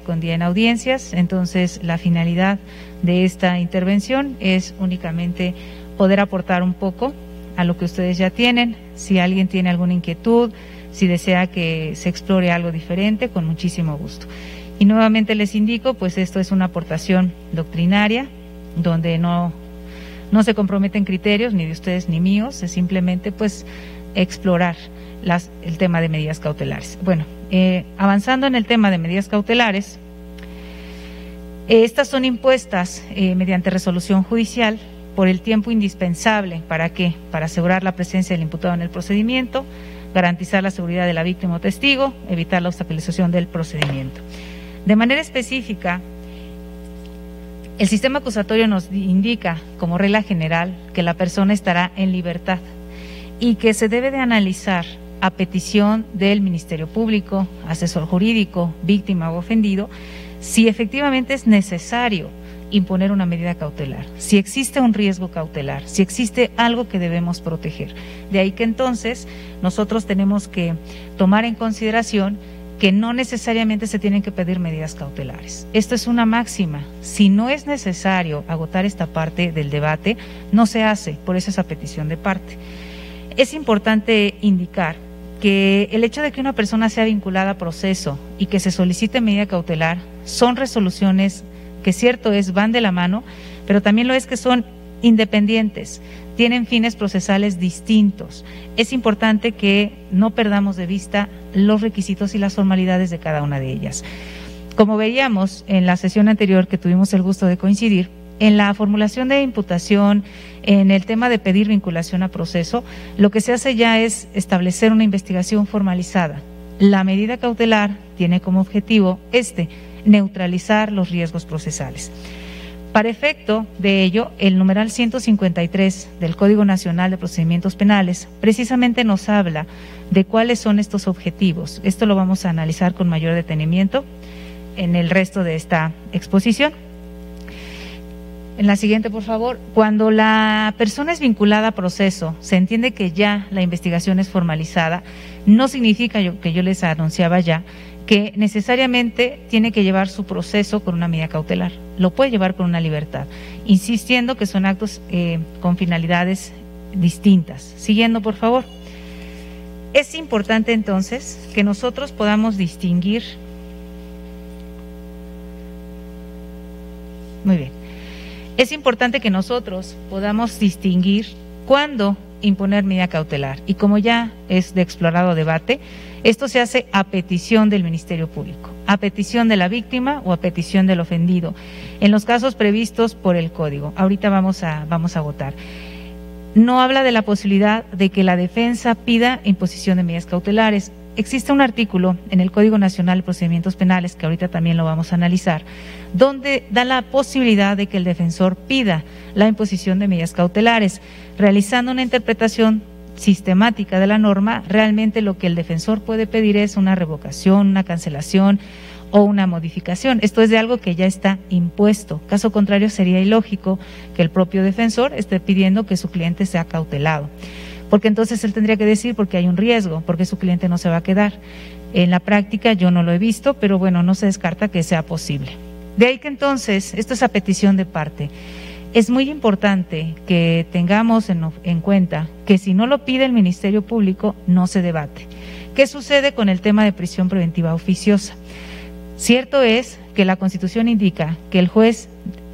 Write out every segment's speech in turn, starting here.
con día en audiencias. Entonces, la finalidad de esta intervención es únicamente poder aportar un poco a lo que ustedes ya tienen. Si alguien tiene alguna inquietud, si desea que se explore algo diferente, con muchísimo gusto. Y nuevamente les indico, pues esto es una aportación doctrinaria, donde no se comprometen criterios ni de ustedes ni míos, es simplemente pues explorar el tema de medidas cautelares. Bueno, avanzando en el tema de medidas cautelares, estas son impuestas mediante resolución judicial por el tiempo indispensable. ¿Para qué? Para asegurar la presencia del imputado en el procedimiento, garantizar la seguridad de la víctima o testigo, evitar la obstaculización del procedimiento. De manera específica, el sistema acusatorio nos indica como regla general que la persona estará en libertad y que se debe de analizar a petición del Ministerio Público, asesor jurídico, víctima o ofendido, si efectivamente es necesario imponer una medida cautelar, si existe un riesgo cautelar, si existe algo que debemos proteger. De ahí que entonces nosotros tenemos que tomar en consideración que no necesariamente se tienen que pedir medidas cautelares. Esto es una máxima. Si no es necesario agotar esta parte del debate, no se hace, por eso esa petición de parte. Es importante indicar que el hecho de que una persona sea vinculada a proceso y que se solicite medida cautelar son resoluciones que, cierto es, van de la mano, pero también lo es que son independientes, tienen fines procesales distintos. Es importante que no perdamos de vista los requisitos y las formalidades de cada una de ellas. Como veíamos en la sesión anterior que tuvimos el gusto de coincidir, en la formulación de imputación, en el tema de pedir vinculación a proceso, lo que se hace ya es establecer una investigación formalizada. La medida cautelar tiene como objetivo neutralizar los riesgos procesales. Para efecto de ello, el numeral 153 del Código Nacional de Procedimientos Penales precisamente nos habla de cuáles son estos objetivos. Esto lo vamos a analizar con mayor detenimiento en el resto de esta exposición. En la siguiente, por favor. Cuando la persona es vinculada a proceso, se entiende que ya la investigación es formalizada. No significa que yo les anunciaba ya que necesariamente tiene que llevar su proceso con una medida cautelar. Lo puede llevar con una libertad, insistiendo que son actos con finalidades distintas. Siguiendo, por favor. Es importante entonces que nosotros podamos distinguir. Muy bien. Es importante que nosotros podamos distinguir cuándo imponer medida cautelar. Y como ya es de explorado debate, esto se hace a petición del Ministerio Público, a petición de la víctima o a petición del ofendido, en los casos previstos por el Código. Ahorita vamos a votar. No habla de la posibilidad de que la defensa pida imposición de medidas cautelares. Existe un artículo en el Código Nacional de Procedimientos Penales, que ahorita también lo vamos a analizar, donde da la posibilidad de que el defensor pida la imposición de medidas cautelares. Realizando una interpretación sistemática de la norma, realmente lo que el defensor puede pedir es una revocación, una cancelación o una modificación. Esto es de algo que ya está impuesto. Caso contrario, sería ilógico que el propio defensor esté pidiendo que su cliente sea cautelado, porque entonces él tendría que decir porque hay un riesgo, porque su cliente no se va a quedar. En la práctica yo no lo he visto, pero bueno, no se descarta que sea posible. De ahí que entonces, esto es a petición de parte. Es muy importante que tengamos en cuenta que si no lo pide el Ministerio Público, no se debate. ¿Qué sucede con el tema de prisión preventiva oficiosa? Cierto es que la Constitución indica que el juez,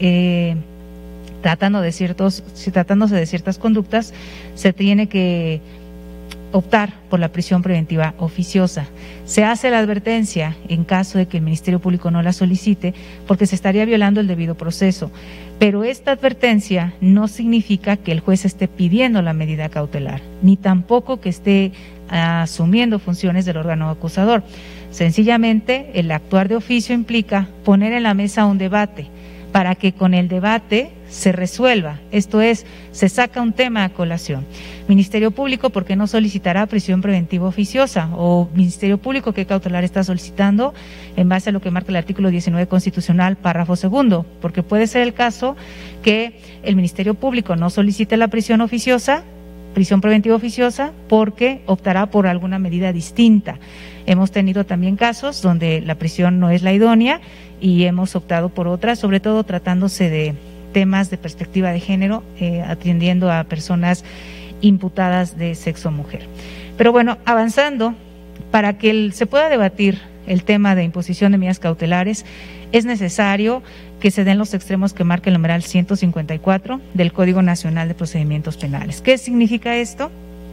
tratándose de ciertas conductas, se tiene que optar por la prisión preventiva oficiosa. Se hace la advertencia en caso de que el Ministerio Público no la solicite, porque se estaría violando el debido proceso. Pero esta advertencia no significa que el juez esté pidiendo la medida cautelar, ni tampoco que esté asumiendo funciones del órgano acusador. Sencillamente, el actuar de oficio implica poner en la mesa un debate para que con el debate se resuelva, esto es, se saca un tema a colación. Ministerio Público, ¿por qué no solicitará prisión preventiva oficiosa? O Ministerio Público, ¿qué cautelar está solicitando en base a lo que marca el artículo 19 constitucional, párrafo segundo? Porque puede ser el caso que el Ministerio Público no solicite la prisión oficiosa prisión preventiva oficiosa porque optará por alguna medida distinta. Hemos tenido también casos donde la prisión no es la idónea y hemos optado por otra, sobre todo tratándose de temas de perspectiva de género, atendiendo a personas imputadas de sexo mujer. Pero bueno, avanzando, para que se pueda debatir el tema de imposición de medidas cautelares, es necesario que se den los extremos que marca el numeral 154 del Código Nacional de Procedimientos Penales. ¿Qué significa esto?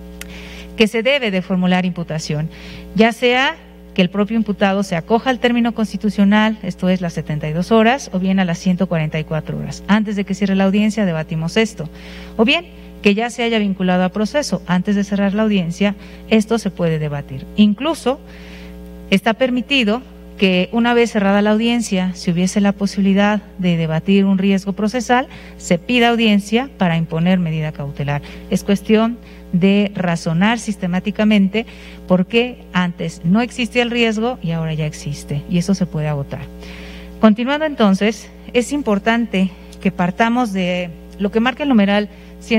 Que se debe de formular imputación, ya sea que el propio imputado se acoja al término constitucional, esto es las 72 horas, o bien a las 144 horas. Antes de que cierre la audiencia debatimos esto, o bien que ya se haya vinculado a proceso. Antes de cerrar la audiencia, esto se puede debatir. Incluso está permitido que una vez cerrada la audiencia, si hubiese la posibilidad de debatir un riesgo procesal, se pida audiencia para imponer medida cautelar. Es cuestión de razonar sistemáticamente por qué antes no existía el riesgo y ahora ya existe, y eso se puede agotar. Continuando entonces, es importante que partamos de lo que marca el numeral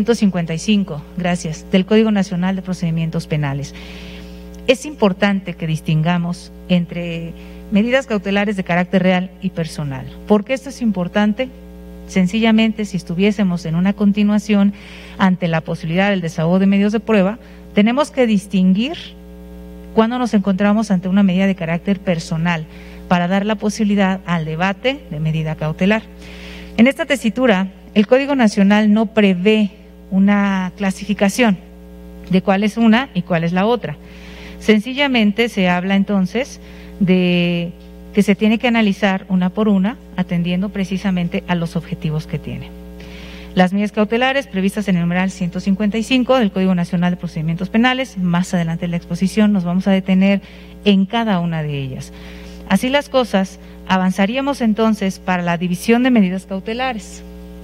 155, gracias, del Código Nacional de Procedimientos Penales. Es importante que distingamos entre medidas cautelares de carácter real y personal. ¿Por qué esto es importante? Sencillamente, si estuviésemos en una continuación ante la posibilidad del desahogo de medios de prueba, tenemos que distinguir cuando nos encontramos ante una medida de carácter personal para dar la posibilidad al debate de medida cautelar. En esta tesitura, el Código Nacional no prevé una clasificación de cuál es una y cuál es la otra. Sencillamente se habla entonces de que se tiene que analizar una por una, atendiendo precisamente a los objetivos que tiene. Las medidas cautelares previstas en el numeral 155 del Código Nacional de Procedimientos Penales, más adelante en la exposición nos vamos a detener en cada una de ellas. Así las cosas, avanzaríamos entonces para la división de medidas cautelares.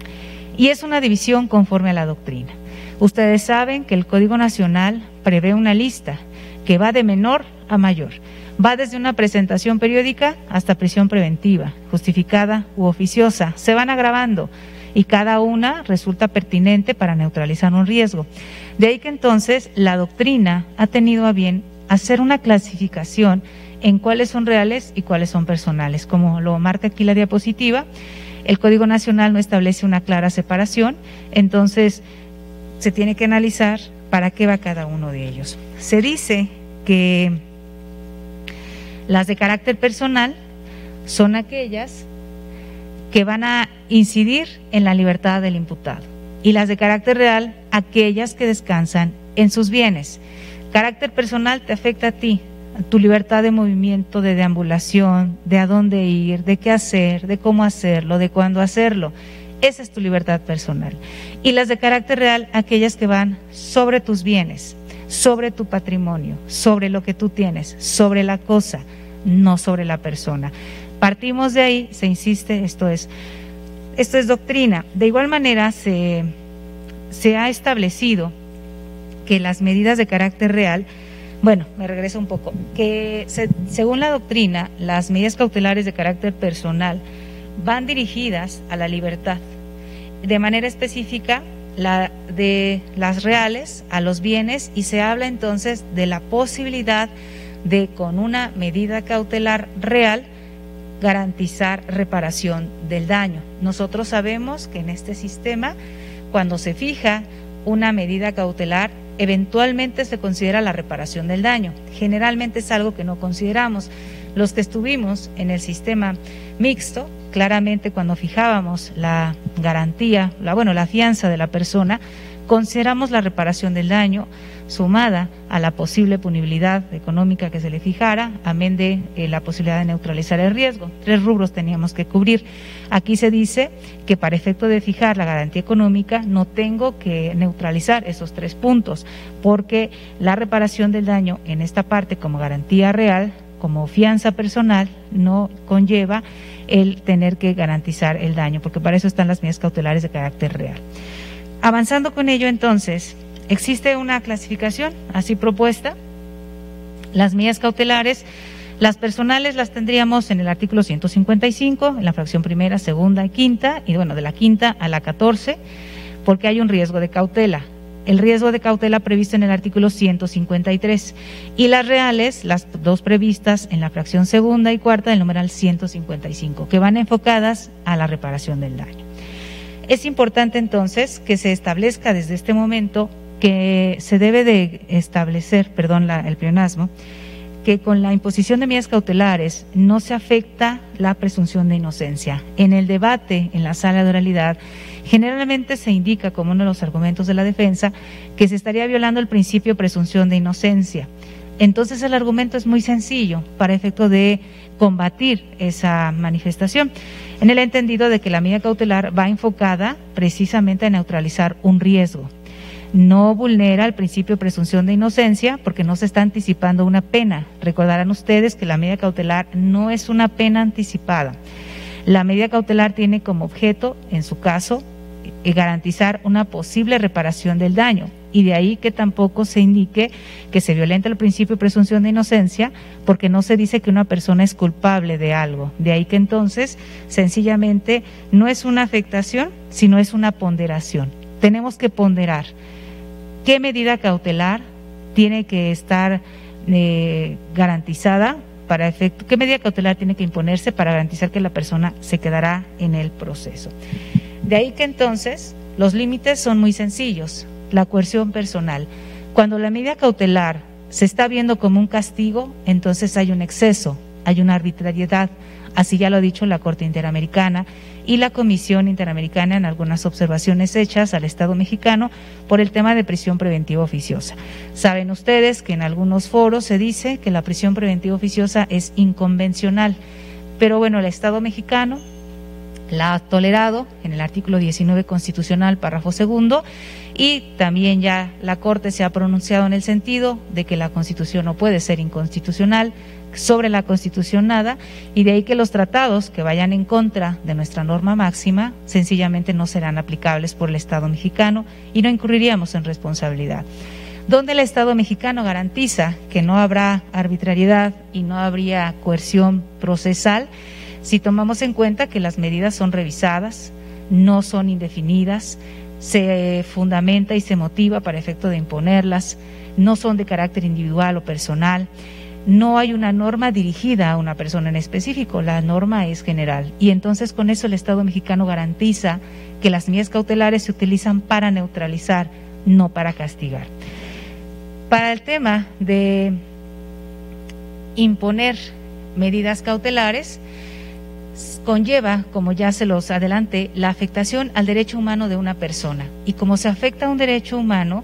Y es una división conforme a la doctrina. Ustedes saben que el Código Nacional prevé una lista que va de menor a mayor. Va desde una presentación periódica hasta prisión preventiva, justificada u oficiosa. Se van agravando y cada una resulta pertinente para neutralizar un riesgo. De ahí que entonces la doctrina ha tenido a bien hacer una clasificación en cuáles son reales y cuáles son personales. Como lo marca aquí la diapositiva, el Código Nacional no establece una clara separación, entonces se tiene que analizar para qué va cada uno de ellos. Se dice que las de carácter personal son aquellas que van a incidir en la libertad del imputado y las de carácter real aquellas que descansan en sus bienes. Carácter personal te afecta a ti, a tu libertad de movimiento, de deambulación, de a dónde ir, de qué hacer, de cómo hacerlo, de cuándo hacerlo. Esa es tu libertad personal. Y las de carácter real aquellas que van sobre tus bienes, sobre tu patrimonio, sobre lo que tú tienes, sobre la cosa, no sobre la persona. Partimos de ahí, se insiste, esto es doctrina. De igual manera se ha establecido que las medidas de carácter real, bueno, me regreso un poco, que según la doctrina, las medidas cautelares de carácter personal van dirigidas a la libertad. De manera específica, de las reales a los bienes, y se habla entonces de la posibilidad de, con una medida cautelar real, garantizar reparación del daño. Nosotros sabemos que en este sistema, cuando se fija una medida cautelar, eventualmente se considera la reparación del daño. Generalmente es algo que no consideramos. Los que estuvimos en el sistema mixto, claramente cuando fijábamos la garantía, la fianza de la persona, consideramos la reparación del daño sumada a la posible punibilidad económica que se le fijara, amén de la posibilidad de neutralizar el riesgo. 3 rubros teníamos que cubrir. Aquí se dice que para efecto de fijar la garantía económica no tengo que neutralizar esos 3 puntos, porque la reparación del daño en esta parte como garantía real, como fianza personal, no conlleva el tener que garantizar el daño, porque para eso están las medidas cautelares de carácter real. Avanzando con ello, entonces, existe una clasificación así propuesta. Las medidas cautelares, las personales las tendríamos en el artículo 155, en la fracción primera, segunda y quinta, y bueno, de la quinta a la 14, porque hay un riesgo de cautela. el riesgo de cautela previsto en el artículo 153 y las reales, las dos previstas en la fracción segunda y cuarta del numeral 155, que van enfocadas a la reparación del daño. Es importante entonces que se establezca desde este momento que se debe de establecer, el pleonasmo, que con la imposición de medidas cautelares no se afecta la presunción de inocencia. En el debate en la sala de oralidad, generalmente se indica como uno de los argumentos de la defensa que se estaría violando el principio de presunción de inocencia. Entonces el argumento es muy sencillo para efecto de combatir esa manifestación, en el entendido de que la medida cautelar va enfocada precisamente a neutralizar un riesgo. No vulnera el principio de presunción de inocencia porque no se está anticipando una pena. Recordarán ustedes que la medida cautelar no es una pena anticipada. La medida cautelar tiene como objeto, en su caso, garantizar una posible reparación del daño, y de ahí que tampoco se indique que se violenta el principio de presunción de inocencia porque no se dice que una persona es culpable de algo. De ahí que entonces sencillamente no es una afectación, sino es una ponderación. Tenemos que ponderar qué medida cautelar tiene que estar garantizada para efecto, qué medida cautelar tiene que imponerse para garantizar que la persona se quedará en el proceso. De ahí que entonces los límites son muy sencillos. La coerción personal. Cuando la medida cautelar se está viendo como un castigo, entonces hay un exceso, hay una arbitrariedad. Así ya lo ha dicho la Corte Interamericana y la Comisión Interamericana en algunas observaciones hechas al Estado mexicano por el tema de prisión preventiva oficiosa. Saben ustedes que en algunos foros se dice que la prisión preventiva oficiosa es inconvencional, pero bueno, el Estado mexicano la ha tolerado en el artículo 19 constitucional, párrafo segundo, y también ya la Corte se ha pronunciado en el sentido de que la Constitución no puede ser inconstitucional, sobre la Constitución nada, y de ahí que los tratados que vayan en contra de nuestra norma máxima sencillamente no serán aplicables por el Estado mexicano y no incurriríamos en responsabilidad. Donde el Estado mexicano garantiza que no habrá arbitrariedad y no habría coerción procesal, si tomamos en cuenta que las medidas son revisadas, no son indefinidas, se fundamenta y se motiva para efecto de imponerlas, no son de carácter individual o personal, no hay una norma dirigida a una persona en específico, la norma es general. Y entonces con eso el Estado mexicano garantiza que las medidas cautelares se utilizan para neutralizar, no para castigar. Para el tema de imponer medidas cautelares, conlleva, como ya se los adelanté, la afectación al derecho humano de una persona. Y como se afecta a un derecho humano,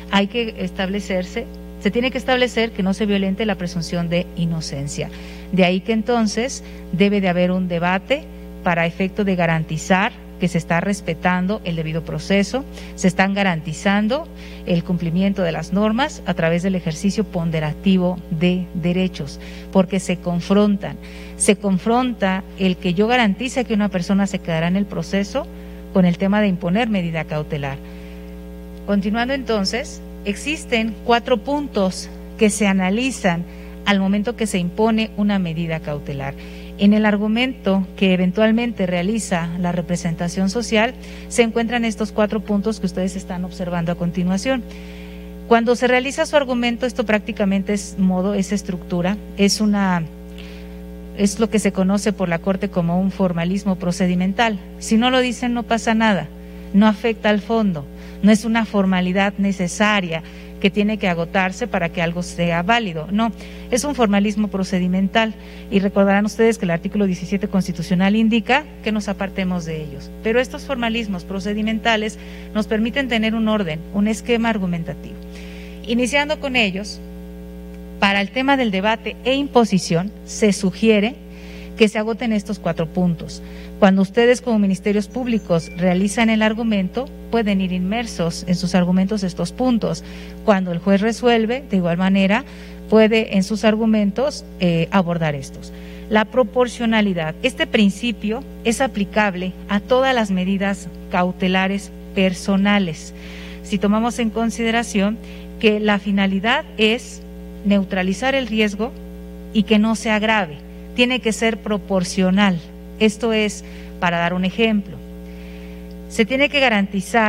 se tiene que establecer que no se violente la presunción de inocencia. De ahí que entonces debe de haber un debate para efecto de garantizar que se está respetando el debido proceso, se están garantizando el cumplimiento de las normas a través del ejercicio ponderativo de derechos, porque se confronta el que yo garantice que una persona se quedará en el proceso con el tema de imponer medida cautelar. Continuando entonces, existen 4 puntos que se analizan al momento que se impone una medida cautelar. En el argumento que eventualmente realiza la representación social se encuentran estos 4 puntos que ustedes están observando a continuación. Cuando se realiza su argumento, esto prácticamente es estructura, es lo que se conoce por la Corte como un formalismo procedimental. Si no lo dicen, no pasa nada, no afecta al fondo, no es una formalidad necesaria que tiene que agotarse para que algo sea válido. No, es un formalismo procedimental y recordarán ustedes que el artículo 17 constitucional indica que nos apartemos de ellos. Pero estos formalismos procedimentales nos permiten tener un orden, un esquema argumentativo. Iniciando con ellos, para el tema del debate e imposición, se sugiere que se agoten estos 4 puntos. Cuando ustedes como ministerios públicos realizan el argumento, pueden ir inmersos en sus argumentos estos puntos. Cuando el juez resuelve, de igual manera, puede en sus argumentos abordar estos. La proporcionalidad. Este principio es aplicable a todas las medidas cautelares personales. Si tomamos en consideración que la finalidad es neutralizar el riesgo y que no se agrave, tiene que ser proporcional. Esto es, para dar un ejemplo, se tiene que garantizar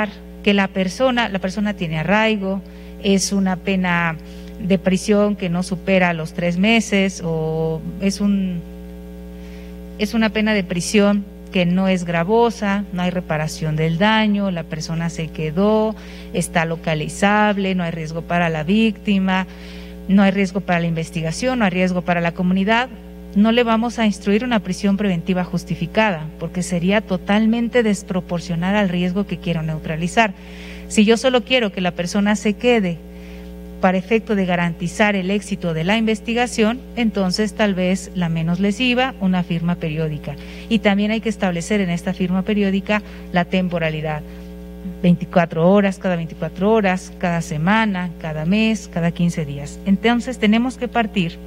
que la persona tiene arraigo, es una pena de prisión que no supera los 3 meses o es una pena de prisión que no es gravosa, no hay reparación del daño, la persona se quedó, está localizable, no hay riesgo para la víctima, no hay riesgo para la investigación, no hay riesgo para la comunidad, no le vamos a instruir una prisión preventiva justificada, porque sería totalmente desproporcional al riesgo que quiero neutralizar. Si yo solo quiero que la persona se quede para efecto de garantizar el éxito de la investigación, entonces tal vez la menos lesiva, una firma periódica. Y también hay que establecer en esta firma periódica la temporalidad. 24 horas, cada 24 horas, cada semana, cada mes, cada 15 días. Entonces tenemos que partir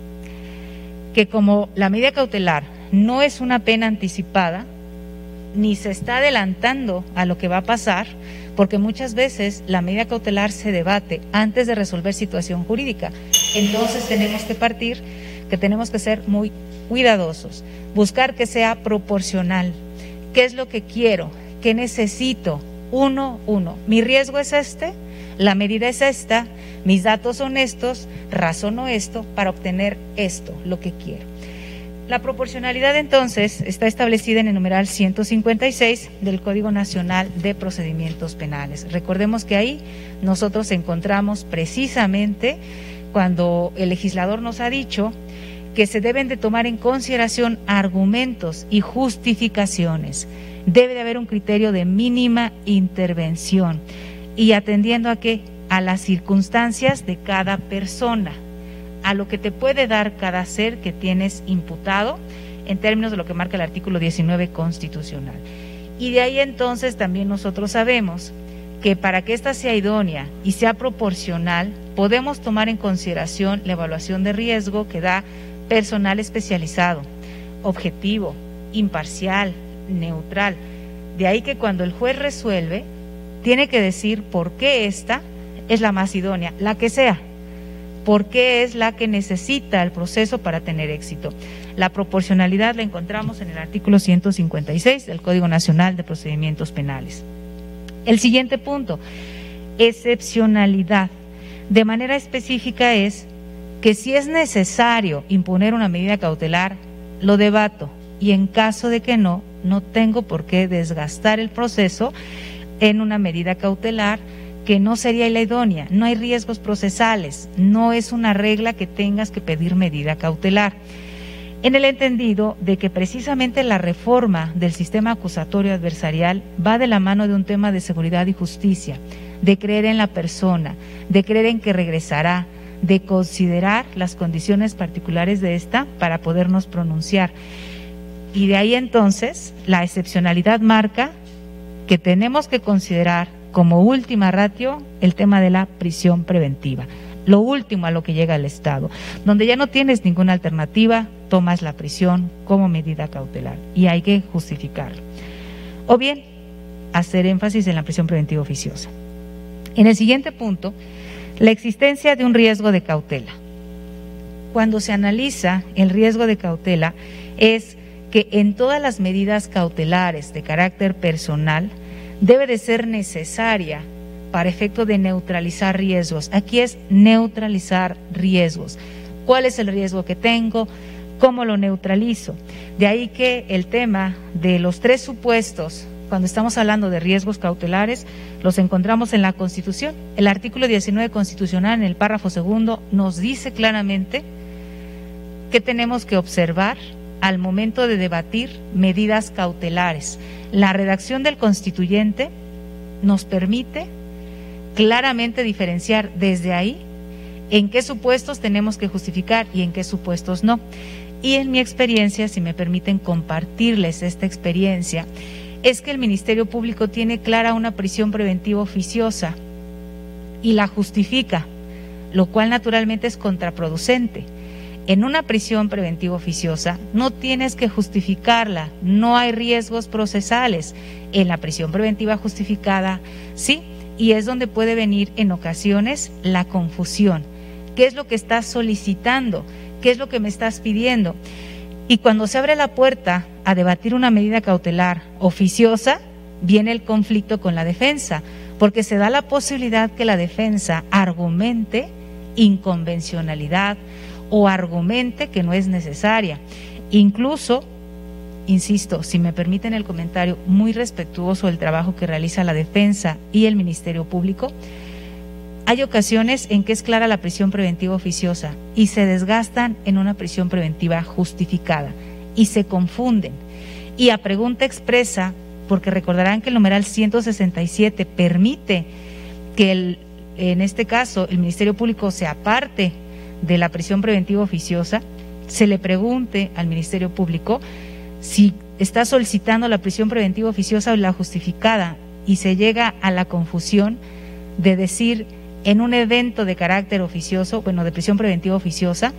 que como la medida cautelar no es una pena anticipada, ni se está adelantando a lo que va a pasar, porque muchas veces la medida cautelar se debate antes de resolver situación jurídica. Entonces tenemos que partir que tenemos que ser muy cuidadosos, buscar que sea proporcional. ¿Qué es lo que quiero? ¿Qué necesito? Uno. Mi riesgo es este, la medida es esta, mis datos son estos, razono esto para obtener esto, lo que quiero. La proporcionalidad entonces está establecida en el numeral 156 del Código Nacional de Procedimientos Penales. Recordemos que ahí nosotros encontramos precisamente cuando el legislador nos ha dicho que se deben de tomar en consideración argumentos y justificaciones. Debe de haber un criterio de mínima intervención y atendiendo a qué, a las circunstancias de cada persona, a lo que te puede dar cada ser que tienes imputado en términos de lo que marca el artículo 19 constitucional. Y de ahí entonces también nosotros sabemos que para que ésta sea idónea y sea proporcional, podemos tomar en consideración la evaluación de riesgo que da personal especializado, objetivo, imparcial, neutral. De ahí que cuando el juez resuelve, tiene que decir por qué esta es la más idónea, la que sea, por qué es la que necesita el proceso para tener éxito. La proporcionalidad la encontramos en el artículo 156 del Código Nacional de Procedimientos Penales. El siguiente punto, excepcionalidad. De manera específica es que si es necesario imponer una medida cautelar, lo debato, y en caso de que no tengo por qué desgastar el proceso en una medida cautelar que no sería la idónea, no hay riesgos procesales, no es una regla que tengas que pedir medida cautelar. En el entendido de que precisamente la reforma del sistema acusatorio adversarial va de la mano de un tema de seguridad y justicia, de creer en la persona, de creer en que regresará, de considerar las condiciones particulares de esta para podernos pronunciar. Y de ahí entonces la excepcionalidad marca que tenemos que considerar como última ratio el tema de la prisión preventiva, lo último a lo que llega el Estado, donde ya no tienes ninguna alternativa, tomas la prisión como medida cautelar y hay que justificarlo. O bien, hacer énfasis en la prisión preventiva oficiosa. En el siguiente punto, la existencia de un riesgo de cautela. Cuando se analiza el riesgo de cautela es que en todas las medidas cautelares de carácter personal debe de ser necesaria para efecto de neutralizar riesgos. Aquí es neutralizar riesgos. ¿Cuál es el riesgo que tengo? ¿Cómo lo neutralizo? De ahí que el tema de los 3 supuestos, cuando estamos hablando de riesgos cautelares, los encontramos en la Constitución. El artículo 19 constitucional, en el párrafo 2, nos dice claramente que tenemos que observar al momento de debatir medidas cautelares. La redacción del constituyente nos permite claramente diferenciar desde ahí en qué supuestos tenemos que justificar y en qué supuestos no. Y en mi experiencia, si me permiten compartirles esta experiencia, es que el Ministerio Público tiene clara una prisión preventiva oficiosa y la justifica, lo cual naturalmente es contraproducente. En una prisión preventiva oficiosa no tienes que justificarla, no hay riesgos procesales. En la prisión preventiva justificada, sí, y es donde puede venir en ocasiones la confusión. ¿Qué es lo que estás solicitando? ¿Qué es lo que me estás pidiendo? Y cuando se abre la puerta a debatir una medida cautelar oficiosa, viene el conflicto con la defensa, porque se da la posibilidad que la defensa argumente inconvencionalidad o argumente que no es necesaria. Incluso, insisto, si me permiten el comentario muy respetuoso del trabajo que realiza la defensa y el Ministerio Público, hay ocasiones en que es clara la prisión preventiva oficiosa y se desgastan en una prisión preventiva justificada y se confunden. Y a pregunta expresa, porque recordarán que el numeral 167 permite que en este caso el Ministerio Público se aparte de la prisión preventiva oficiosa, se le pregunte al Ministerio Público si está solicitando la prisión preventiva oficiosa o la justificada, y se llega a la confusión de decir en un evento de carácter oficioso, bueno, de prisión preventiva oficiosa,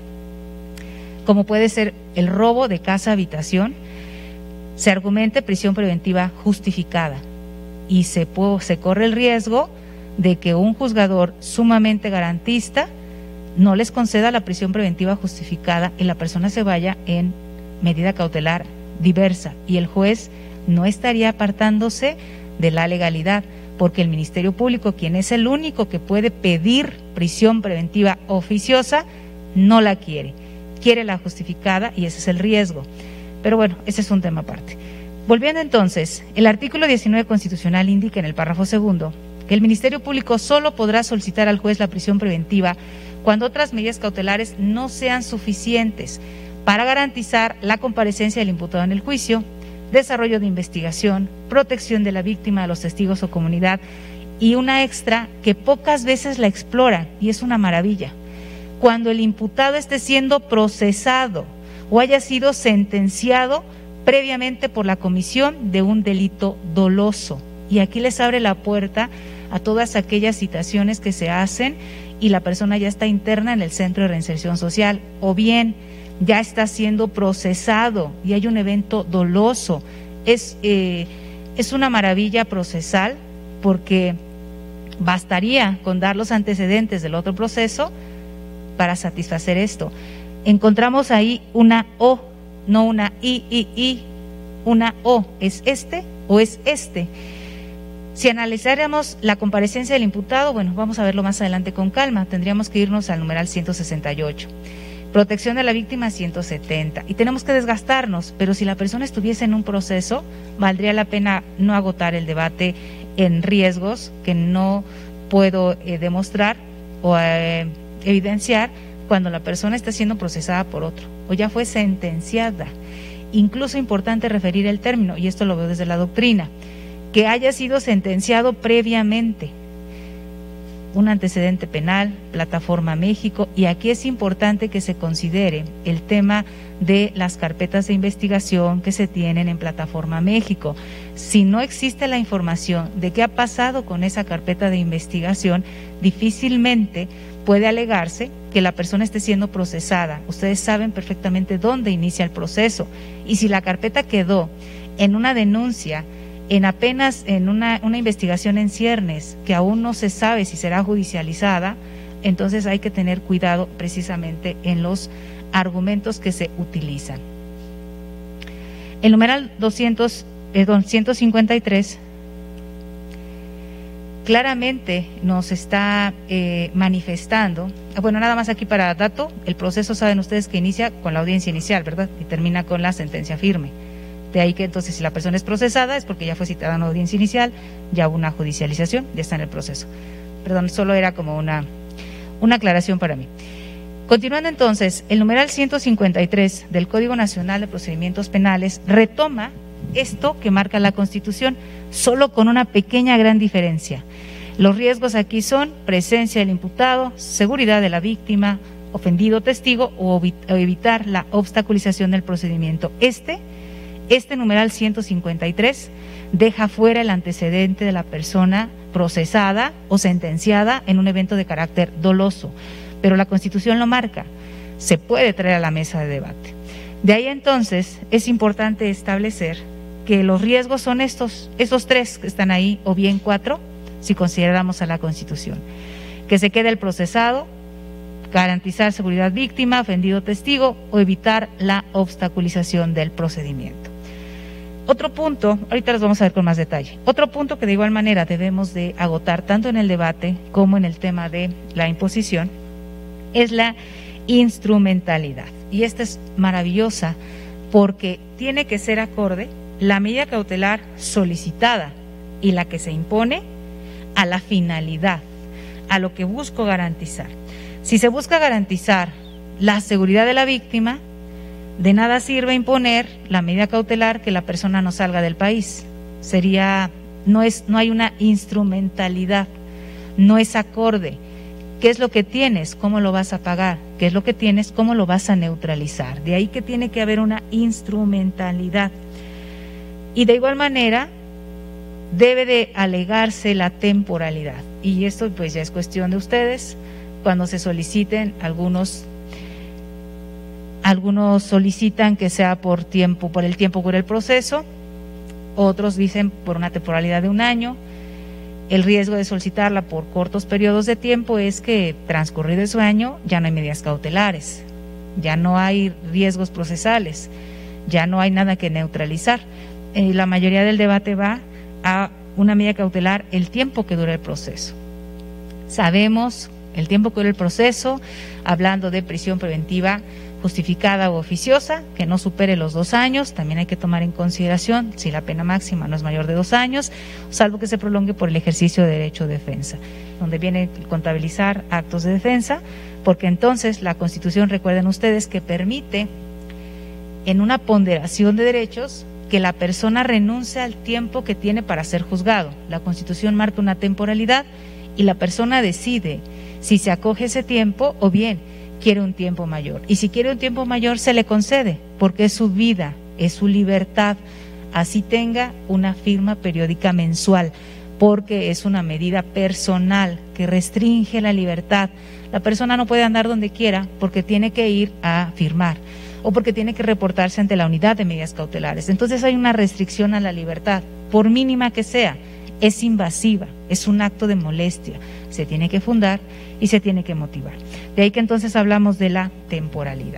como puede ser el robo de casa-habitación, se argumente prisión preventiva justificada y se corre el riesgo de que un juzgador sumamente garantista no les conceda la prisión preventiva justificada y la persona se vaya en medida cautelar diversa, y el juez no estaría apartándose de la legalidad, porque el Ministerio Público, quien es el único que puede pedir prisión preventiva oficiosa, no la quiere la justificada, y ese es el riesgo. Pero bueno, ese es un tema aparte. Volviendo entonces, el artículo 19 constitucional indica en el párrafo segundo que el Ministerio Público solo podrá solicitar al juez la prisión preventiva cuando otras medidas cautelares no sean suficientes para garantizar la comparecencia del imputado en el juicio, desarrollo de investigación, protección de la víctima, de los testigos o comunidad, y una extra que pocas veces la explora, y es una maravilla: cuando el imputado esté siendo procesado o haya sido sentenciado previamente por la comisión de un delito doloso. Y aquí les abre la puerta a todas aquellas citaciones que se hacen y la persona ya está interna en el centro de reinserción social, o bien ya está siendo procesado y hay un evento doloso. Es una maravilla procesal, porque bastaría con dar los antecedentes del otro proceso para satisfacer esto. Encontramos ahí una O, no una I, una O. ¿Es este o es este? Si analizáramos la comparecencia del imputado, bueno, vamos a verlo más adelante con calma, tendríamos que irnos al numeral 168. Protección de la víctima 170, y tenemos que desgastarnos, pero si la persona estuviese en un proceso, valdría la pena no agotar el debate en riesgos que no puedo demostrar o evidenciar cuando la persona está siendo procesada por otro o ya fue sentenciada. Incluso importante referir el término, y esto lo veo desde la doctrina, que haya sido sentenciado previamente, un antecedente penal, Plataforma México, y aquí es importante que se considere el tema de las carpetas de investigación que se tienen en Plataforma México. Si no existe la información de qué ha pasado con esa carpeta de investigación, difícilmente puede alegarse que la persona esté siendo procesada. Ustedes saben perfectamente dónde inicia el proceso, y si la carpeta quedó en una denuncia, en apenas en una investigación en ciernes que aún no se sabe si será judicializada, entonces hay que tener cuidado precisamente en los argumentos que se utilizan. El numeral 153 claramente nos está manifestando, bueno, nada más aquí para dato, el proceso saben ustedes que inicia con la audiencia inicial, ¿verdad? Y termina con la sentencia firme. De ahí que entonces si la persona es procesada es porque ya fue citada en la audiencia inicial, ya hubo una judicialización, ya está en el proceso. Perdón, solo era como una aclaración para mí. Continuando entonces, el numeral 153 del Código Nacional de Procedimientos Penales retoma esto que marca la Constitución, solo con una pequeña gran diferencia. Los riesgos aquí son presencia del imputado, seguridad de la víctima, ofendido testigo o evitar la obstaculización del procedimiento. Este numeral 153 deja fuera el antecedente de la persona procesada o sentenciada en un evento de carácter doloso, pero la Constitución lo marca, se puede traer a la mesa de debate. De ahí entonces es importante establecer que los riesgos son esos tres que están ahí, o bien 4, si consideramos a la Constitución: que se quede el procesado, garantizar seguridad víctima, ofendido testigo o evitar la obstaculización del procedimiento. Otro punto, ahorita los vamos a ver con más detalle, otro punto que de igual manera debemos de agotar tanto en el debate como en el tema de la imposición es la instrumentalidad. Y esta es maravillosa porque tiene que ser acorde la medida cautelar solicitada y la que se impone a la finalidad, a lo que busco garantizar. Si se busca garantizar la seguridad de la víctima, de nada sirve imponer la medida cautelar que la persona no salga del país. No hay una instrumentalidad, no es acorde. ¿Qué es lo que tienes? ¿Cómo lo vas a pagar? ¿Qué es lo que tienes? ¿Cómo lo vas a neutralizar? De ahí que tiene que haber una instrumentalidad. Y de igual manera, debe de alegarse la temporalidad. Y esto pues ya es cuestión de ustedes. Cuando se soliciten, algunos solicitan que sea por el tiempo por el proceso, otros dicen por una temporalidad de 1 año. El riesgo de solicitarla por cortos periodos de tiempo es que transcurrido ese año ya no hay medidas cautelares, ya no hay riesgos procesales, ya no hay nada que neutralizar. La mayoría del debate va a una medida cautelar el tiempo que dura el proceso. Sabemos el tiempo que dura el proceso, hablando de prisión preventiva justificada o oficiosa, que no supere los 2 años. También hay que tomar en consideración si la pena máxima no es mayor de 2 años, salvo que se prolongue por el ejercicio de derecho de defensa, donde viene contabilizar actos de defensa, porque entonces la Constitución, recuerden ustedes, que permite en una ponderación de derechos que la persona renuncie al tiempo que tiene para ser juzgado. La Constitución marca una temporalidad y la persona decide si se acoge ese tiempo o bien quiere un tiempo mayor. Y si quiere un tiempo mayor se le concede, porque es su vida, es su libertad, así tenga una firma periódica mensual, porque es una medida personal que restringe la libertad. La persona no puede andar donde quiera porque tiene que ir a firmar o porque tiene que reportarse ante la unidad de medidas cautelares. Entonces hay una restricción a la libertad, por mínima que sea. Es invasiva, es un acto de molestia, se tiene que fundar y se tiene que motivar. De ahí que entonces hablamos de la temporalidad.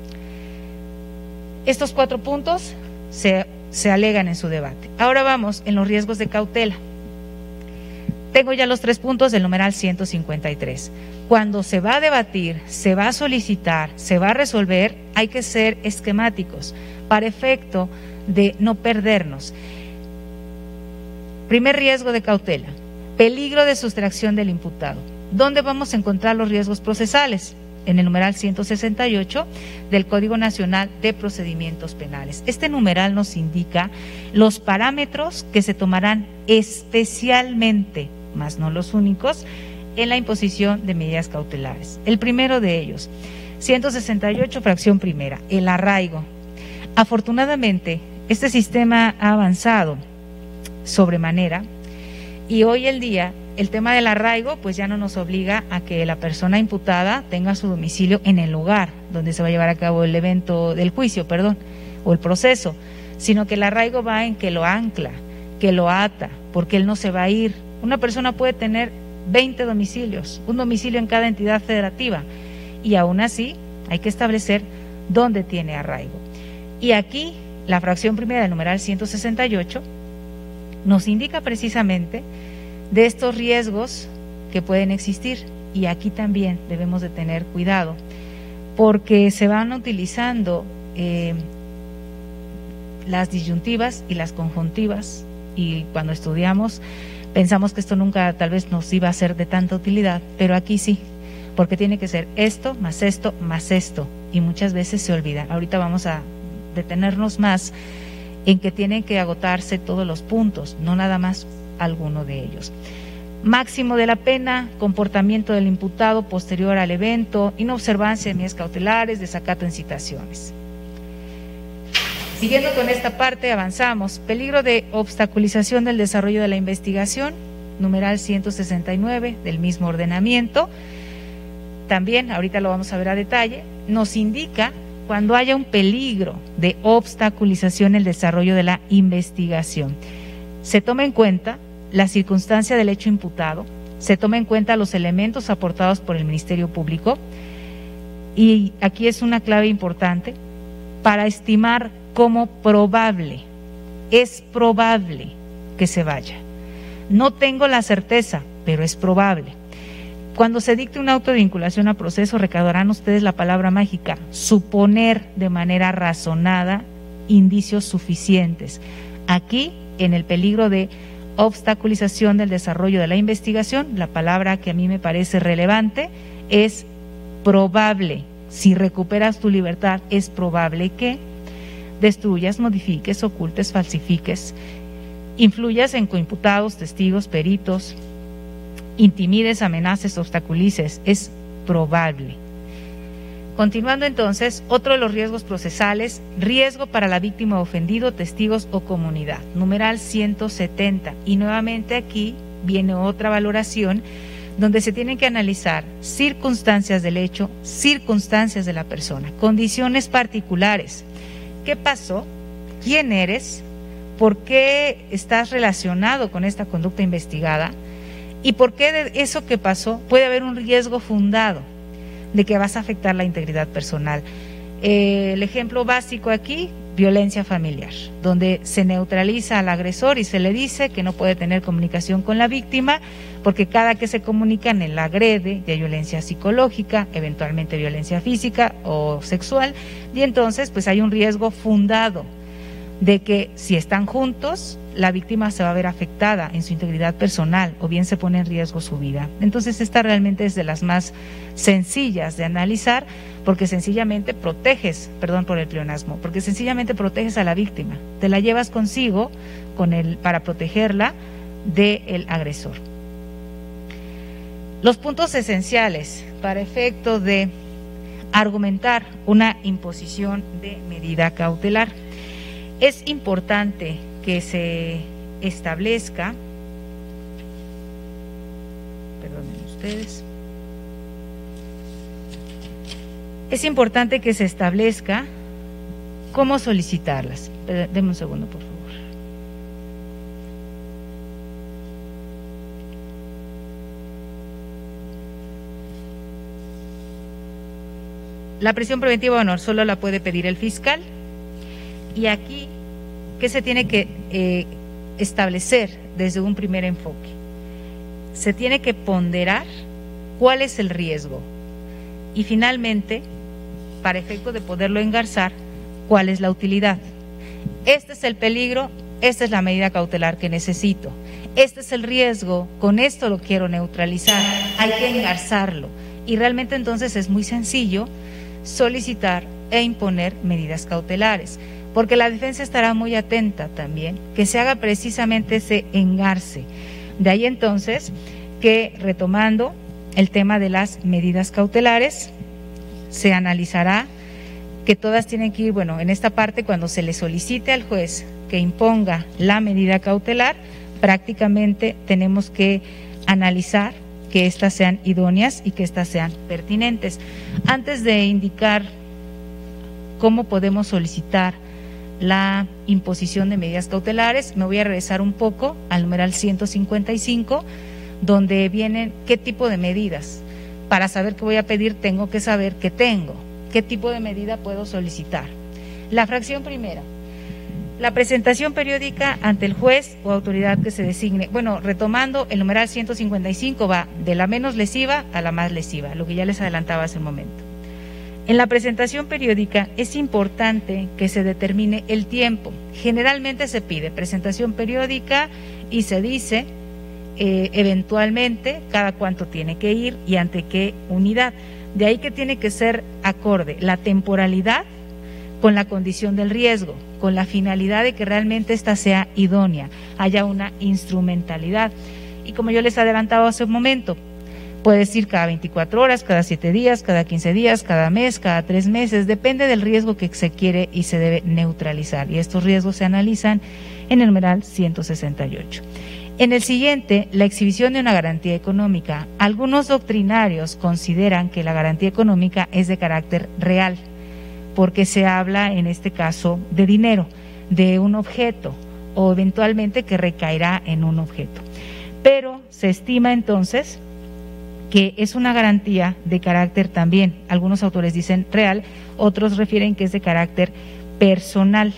Estos 4 puntos se alegan en su debate. Ahora vamos en los riesgos de cautela. Tengo ya los 3 puntos del numeral 153. Cuando se va a debatir, se va a solicitar, se va a resolver, hay que ser esquemáticos para efecto de no perdernos. Primer riesgo de cautela, peligro de sustracción del imputado. ¿Dónde vamos a encontrar los riesgos procesales? En el numeral 168 del Código Nacional de Procedimientos Penales. Este numeral nos indica los parámetros que se tomarán especialmente, más no los únicos, en la imposición de medidas cautelares. El primero de ellos, 168, fracción primera, el arraigo. Afortunadamente, este sistema ha avanzado sobremanera y hoy el día el tema del arraigo pues ya no nos obliga a que la persona imputada tenga su domicilio en el lugar donde se va a llevar a cabo el evento del juicio, o el proceso, sino que el arraigo va en que lo ancla, que lo ata, porque él no se va a ir. Una persona puede tener 20 domicilios, un domicilio en cada entidad federativa, y aún así hay que establecer dónde tiene arraigo. Y aquí la fracción primera del numeral 168 nos indica precisamente de estos riesgos que pueden existir, y aquí también debemos de tener cuidado porque se van utilizando las disyuntivas y las conjuntivas, y cuando estudiamos pensamos que esto nunca tal vez nos iba a ser de tanta utilidad, pero aquí sí, porque tiene que ser esto, más esto, y muchas veces se olvida. Ahorita vamos a detenernos más en que tienen que agotarse todos los puntos, no nada más alguno de ellos. Máximo de la pena, comportamiento del imputado posterior al evento, inobservancia de medidas cautelares, desacato en citaciones. Siguiendo con esta parte, avanzamos. Peligro de obstaculización del desarrollo de la investigación, numeral 169 del mismo ordenamiento. También, ahorita lo vamos a ver a detalle, nos indica cuando haya un peligro de obstaculización en el desarrollo de la investigación. Se toma en cuenta la circunstancia del hecho imputado, se toma en cuenta los elementos aportados por el Ministerio Público, y aquí es una clave importante para estimar como probable es probable que se vaya. No tengo la certeza, pero es probable. Cuando se dicte una autovinculación a proceso, recordarán ustedes la palabra mágica, suponer de manera razonada indicios suficientes. Aquí, en el peligro de obstaculización del desarrollo de la investigación, la palabra que a mí me parece relevante es probable. Si recuperas tu libertad, es probable que destruyas, modifiques, ocultes, falsifiques, influyas en coimputados, testigos, peritos, intimides, amenaces, obstaculices, es probable. Continuando entonces, otro de los riesgos procesales, riesgo para la víctima ofendido, testigos o comunidad, numeral 170. Y nuevamente aquí viene otra valoración donde se tienen que analizar circunstancias del hecho, circunstancias de la persona, condiciones particulares. ¿Qué pasó? ¿Quién eres? ¿Por qué estás relacionado con esta conducta investigada? ¿Y por qué de eso que pasó puede haber un riesgo fundado de que vas a afectar la integridad personal? El ejemplo básico aquí, violencia familiar, donde se neutraliza al agresor y se le dice que no puede tener comunicación con la víctima porque cada que se comunican él la agrede, de violencia psicológica, eventualmente violencia física o sexual, y entonces pues hay un riesgo fundado de que si están juntos, la víctima se va a ver afectada en su integridad personal o bien se pone en riesgo su vida. Entonces esta realmente es de las más sencillas de analizar porque sencillamente proteges, perdón por el pleonasmo, porque sencillamente proteges a la víctima, te la llevas consigo para protegerla del agresor. Los puntos esenciales para efecto de argumentar una imposición de medida cautelar. Es importante que se establezca, perdonen ustedes, es importante que se establezca cómo solicitarlas. Deme un segundo, por favor. La prisión preventiva de honor solo la puede pedir el fiscal. Y aquí, ¿qué se tiene que establecer desde un primer enfoque? Se tiene que ponderar cuál es el riesgo y finalmente, para efecto de poderlo engarzar, cuál es la utilidad. Este es el peligro, esta es la medida cautelar que necesito. Este es el riesgo, con esto lo quiero neutralizar, hay que engarzarlo. Y realmente entonces es muy sencillo solicitar e imponer medidas cautelares, porque la defensa estará muy atenta también que se haga precisamente ese engarce. De ahí entonces que, retomando el tema de las medidas cautelares, se analizará que todas tienen que ir, bueno, en esta parte cuando se le solicite al juez que imponga la medida cautelar, prácticamente tenemos que analizar que éstas sean idóneas y que éstas sean pertinentes. Antes de indicar cómo podemos solicitar la imposición de medidas cautelares, me voy a regresar un poco al numeral 155, donde vienen qué tipo de medidas. Para saber qué voy a pedir, tengo que saber qué tengo, qué tipo de medida puedo solicitar. La fracción primera, la presentación periódica ante el juez o autoridad que se designe. Bueno, retomando, el numeral 155 va de la menos lesiva a la más lesiva, lo que ya les adelantaba hace un momento. En la presentación periódica es importante que se determine el tiempo. Generalmente se pide presentación periódica y se dice eventualmente cada cuánto tiene que ir y ante qué unidad. De ahí que tiene que ser acorde la temporalidad con la condición del riesgo, con la finalidad de que realmente ésta sea idónea, haya una instrumentalidad. Y como yo les adelantaba hace un momento, puede ir cada 24 horas, cada 7 días, cada 15 días, cada mes, cada 3 meses, depende del riesgo que se quiere y se debe neutralizar. Y estos riesgos se analizan en el numeral 168. En el siguiente, la exhibición de una garantía económica. Algunos doctrinarios consideran que la garantía económica es de carácter real, porque se habla en este caso de dinero, de un objeto, o eventualmente que recaerá en un objeto. Pero se estima entonces que es una garantía de carácter también, algunos autores dicen real, otros refieren que es de carácter personal.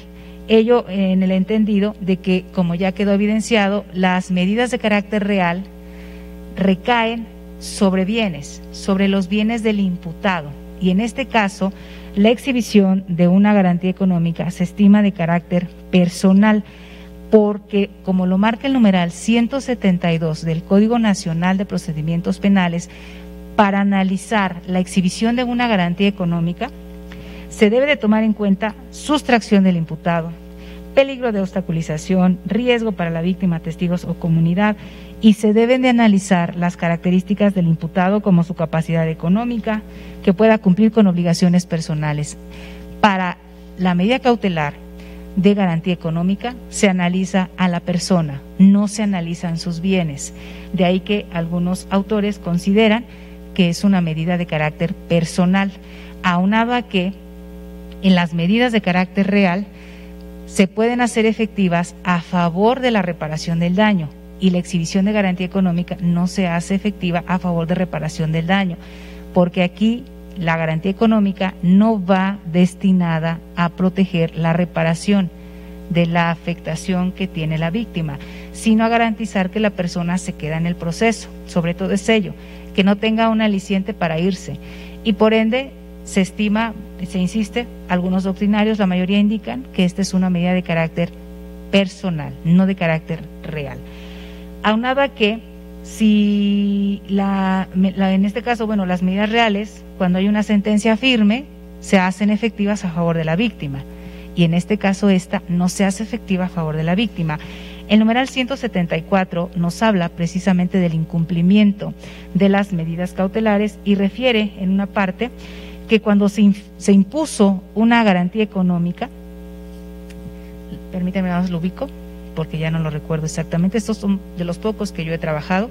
Ello en el entendido de que, como ya quedó evidenciado, las medidas de carácter real recaen sobre bienes, sobre los bienes del imputado, y en este caso la exhibición de una garantía económica se estima de carácter personal, porque, como lo marca el numeral 172 del Código Nacional de Procedimientos Penales, para analizar la exhibición de una garantía económica se debe de tomar en cuenta sustracción del imputado, peligro de obstaculización, riesgo para la víctima, testigos o comunidad, y se deben de analizar las características del imputado, como su capacidad económica, que pueda cumplir con obligaciones personales. Para la medida cautelar de garantía económica se analiza a la persona, no se analizan sus bienes. De ahí que algunos autores consideran que es una medida de carácter personal, aunado a que en las medidas de carácter real se pueden hacer efectivas a favor de la reparación del daño, y la exhibición de garantía económica no se hace efectiva a favor de reparación del daño, porque aquí la garantía económica no va destinada a proteger la reparación de la afectación que tiene la víctima, sino a garantizar que la persona se queda en el proceso. Sobre todo es ello, que no tenga un aliciente para irse, y por ende se estima, se insiste, algunos doctrinarios, la mayoría indican que esta es una medida de carácter personal, no de carácter real. Aunado a que si en este caso, bueno, las medidas reales, cuando hay una sentencia firme, se hacen efectivas a favor de la víctima, y en este caso esta no se hace efectiva a favor de la víctima. El numeral 174 nos habla precisamente del incumplimiento de las medidas cautelares y refiere en una parte que cuando se impuso una garantía económica, permítanme nada más lo ubico, porque ya no lo recuerdo exactamente, estos son de los pocos que yo he trabajado.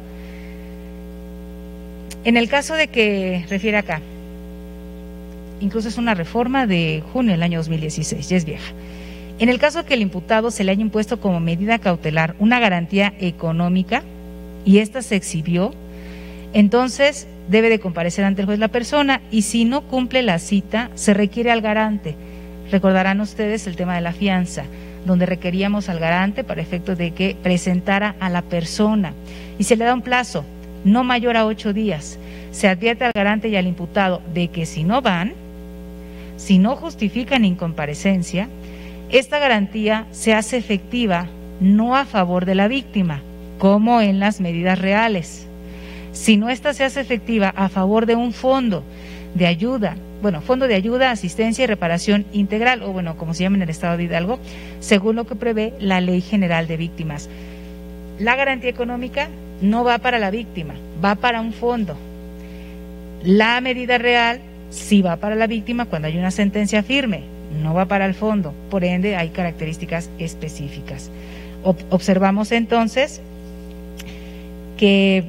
En el caso de que refiere acá, incluso es una reforma de junio del año 2016, ya es vieja. En el caso que el imputado se le haya impuesto como medida cautelar una garantía económica y ésta se exhibió, entonces debe de comparecer ante el juez la persona, y si no cumple la cita, se requiere al garante. Recordarán ustedes el tema de la fianza, donde requeríamos al garante para efecto de que presentara a la persona, y se le da un plazo no mayor a 8 días. Se advierte al garante y al imputado de que si no van, si no justifican incomparecencia, esta garantía se hace efectiva no a favor de la víctima, como en las medidas reales, sino esta se hace efectiva a favor de un fondo de ayuda, fondo de ayuda, asistencia y reparación integral, o como se llama en el Estado de Hidalgo, según lo que prevé la Ley General de Víctimas. La garantía económica no va para la víctima, va para un fondo. La medida real sí va para la víctima cuando hay una sentencia firme, no va para el fondo, por ende hay características específicas. Observamos entonces que,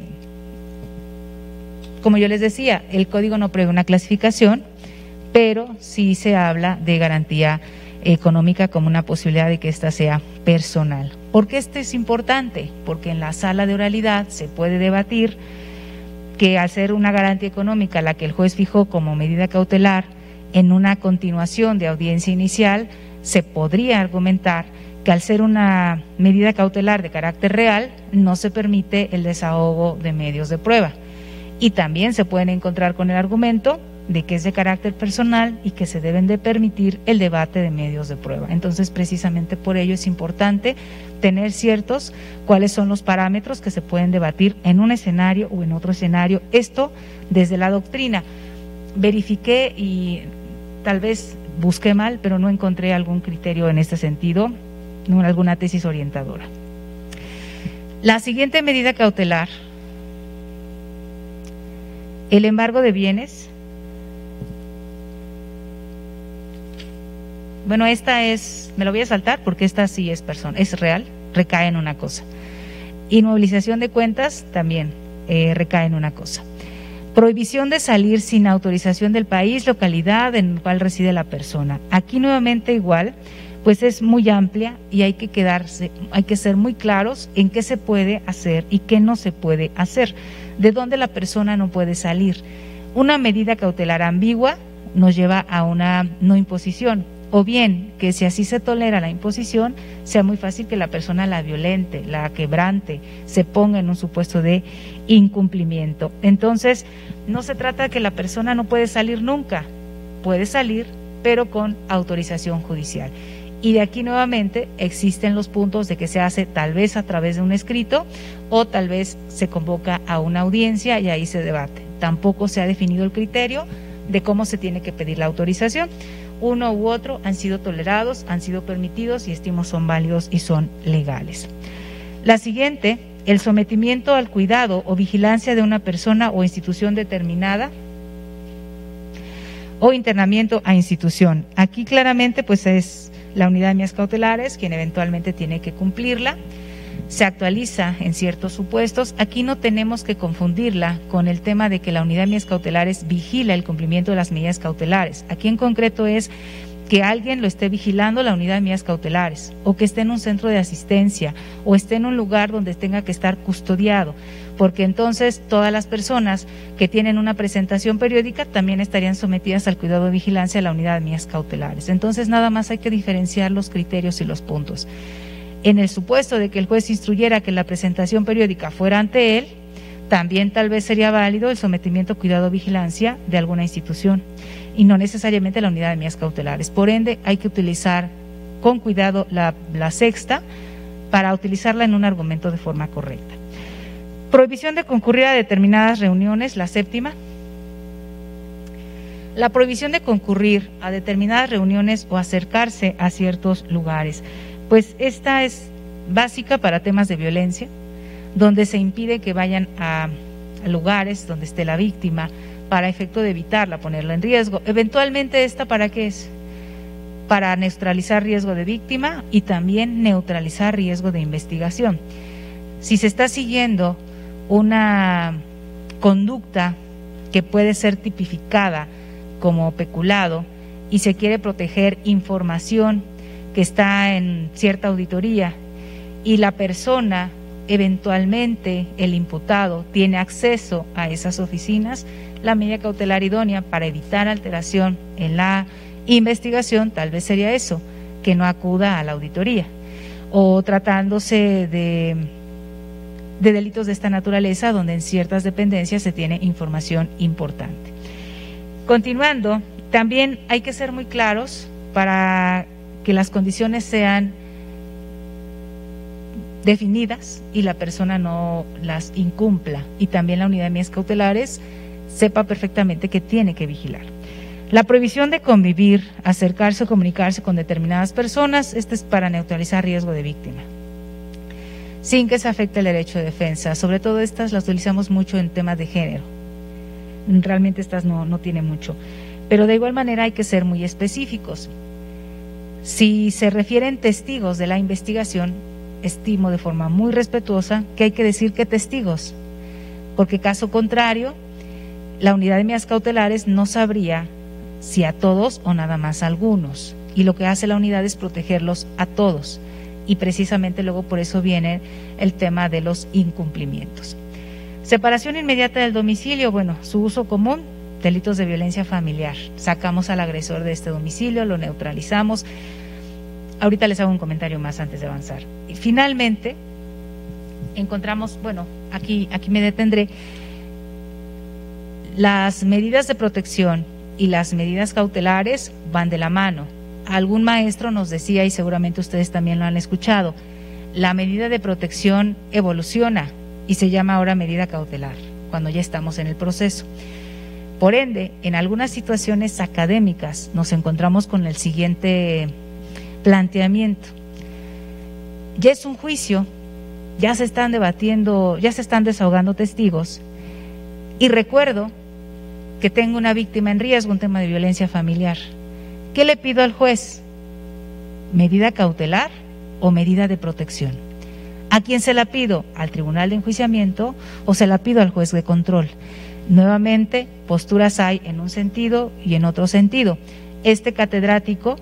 como yo les decía, el código no prevé una clasificación, pero sí se habla de garantía económica como una posibilidad de que ésta sea personal. ¿Por qué esto es importante? Porque en la sala de oralidad se puede debatir que al ser una garantía económica la que el juez fijó como medida cautelar, en una continuación de audiencia inicial, se podría argumentar que al ser una medida cautelar de carácter real, no se permite el desahogo de medios de prueba. Y también se pueden encontrar con el argumento de que es de carácter personal y que se deben de permitir el debate de medios de prueba. Entonces, precisamente por ello es importante tener ciertos cuáles son los parámetros que se pueden debatir en un escenario o en otro escenario. Esto desde la doctrina. Verifiqué y tal vez busqué mal, pero no encontré algún criterio en este sentido, no alguna tesis orientadora. La siguiente medida cautelar, el embargo de bienes. Esta es, me lo voy a saltar porque esta sí es real, recae en una cosa. Inmovilización de cuentas también recae en una cosa. Prohibición de salir sin autorización del país, localidad en el cual reside la persona. Aquí nuevamente igual, pues es muy amplia y hay que ser muy claros en qué se puede hacer y qué no se puede hacer, de dónde la persona no puede salir. Una medida cautelar ambigua nos lleva a una no imposición. o bien que si así se tolera la imposición, sea muy fácil que la persona la violente, la quebrante, se ponga en un supuesto de incumplimiento. Entonces, no se trata de que la persona no puede salir nunca, puede salir, pero con autorización judicial. Y de aquí nuevamente existen los puntos de que se hace tal vez a través de un escrito o tal vez se convoca a una audiencia y ahí se debate. Tampoco se ha definido el criterio de cómo se tiene que pedir la autorización. Uno u otro han sido tolerados, han sido permitidos y estimo son válidos y son legales. La siguiente, el sometimiento al cuidado o vigilancia de una persona o institución determinada o internamiento a institución. Aquí claramente pues es la unidad de medidas cautelares quien eventualmente tiene que cumplirla. Se actualiza en ciertos supuestos. Aquí no tenemos que confundirla con el tema de que la unidad de medidas cautelares vigila el cumplimiento de las medidas cautelares. Aquí en concreto es que alguien lo esté vigilando la unidad de medidas cautelares, o que esté en un centro de asistencia, o esté en un lugar donde tenga que estar custodiado, porque entonces todas las personas que tienen una presentación periódica también estarían sometidas al cuidado de vigilancia de la unidad de medidas cautelares. Entonces nada más hay que diferenciar los criterios y los puntos. En el supuesto de que el juez instruyera que la presentación periódica fuera ante él, también tal vez sería válido el sometimiento, cuidado o vigilancia de alguna institución y no necesariamente la unidad de medidas cautelares. Por ende, hay que utilizar con cuidado la sexta para utilizarla en un argumento de forma correcta. Prohibición de concurrir a determinadas reuniones, la séptima. La prohibición de concurrir a determinadas reuniones o acercarse a ciertos lugares. Pues esta es básica para temas de violencia, donde se impide que vayan a lugares donde esté la víctima para efecto de evitarla, ponerla en riesgo. Eventualmente esta, ¿para qué es? Para neutralizar riesgo de víctima y también neutralizar riesgo de investigación. Si se está siguiendo una conducta que puede ser tipificada como peculado y se quiere proteger información que está en cierta auditoría y la persona, eventualmente el imputado, tiene acceso a esas oficinas, la medida cautelar idónea para evitar alteración en la investigación tal vez sería eso, que no acuda a la auditoría. O tratándose de delitos de esta naturaleza, donde en ciertas dependencias se tiene información importante. Continuando, también hay que ser muy claros para que las condiciones sean definidas y la persona no las incumpla, y también la unidad de medidas cautelares sepa perfectamente que tiene que vigilar. La prohibición de convivir, acercarse o comunicarse con determinadas personas, este es para neutralizar riesgo de víctima, sin que se afecte el derecho de defensa. Sobre todo estas las utilizamos mucho en temas de género, realmente estas no tienen mucho, pero de igual manera hay que ser muy específicos. Si se refieren testigos de la investigación, estimo de forma muy respetuosa que hay que decir que testigos, porque caso contrario, la unidad de medidas cautelares no sabría si a todos o nada más a algunos, y lo que hace la unidad es protegerlos a todos, y precisamente luego por eso viene el tema de los incumplimientos. Separación inmediata del domicilio, bueno, su uso común, delitos de violencia familiar. Sacamos al agresor de este domicilio, lo neutralizamos. Ahorita les hago un comentario más antes de avanzar. Y finalmente, encontramos, bueno, aquí me detendré, las medidas de protección y las medidas cautelares van de la mano. Algún maestro nos decía, y seguramente ustedes también lo han escuchado, la medida de protección evoluciona y se llama ahora medida cautelar, cuando ya estamos en el proceso. Por ende, en algunas situaciones académicas nos encontramos con el siguiente planteamiento. Ya es un juicio, ya se están debatiendo, ya se están desahogando testigos, y recuerdo que tengo una víctima en riesgo, un tema de violencia familiar. ¿Qué le pido al juez? ¿Medida cautelar o medida de protección? ¿A quién se la pido? ¿Al tribunal de enjuiciamiento o se la pido al juez de control? Nuevamente, posturas hay en un sentido y en otro sentido. Este catedrático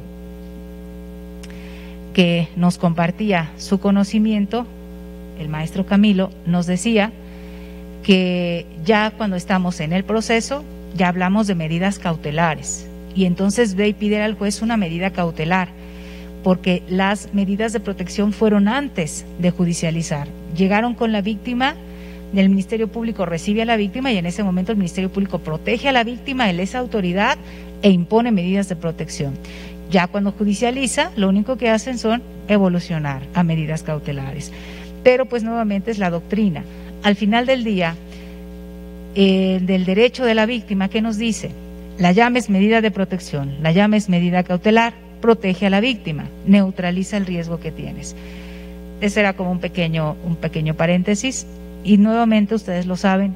que nos compartía su conocimiento, el maestro Camilo, nos decía que ya cuando estamos en el proceso, ya hablamos de medidas cautelares y entonces ve y pide al juez una medida cautelar, porque las medidas de protección fueron antes de judicializar. Llegaron con la víctima, el Ministerio Público recibe a la víctima y en ese momento el Ministerio Público protege a la víctima, él es autoridad e impone medidas de protección. Ya cuando judicializa, lo único que hacen son evolucionar a medidas cautelares. Pero pues nuevamente es la doctrina. Al final del día, del derecho de la víctima, ¿qué nos dice? La llames medida de protección, la llames medida cautelar, protege a la víctima, neutraliza el riesgo que tienes. Ese era como un pequeño paréntesis. Y nuevamente ustedes lo saben,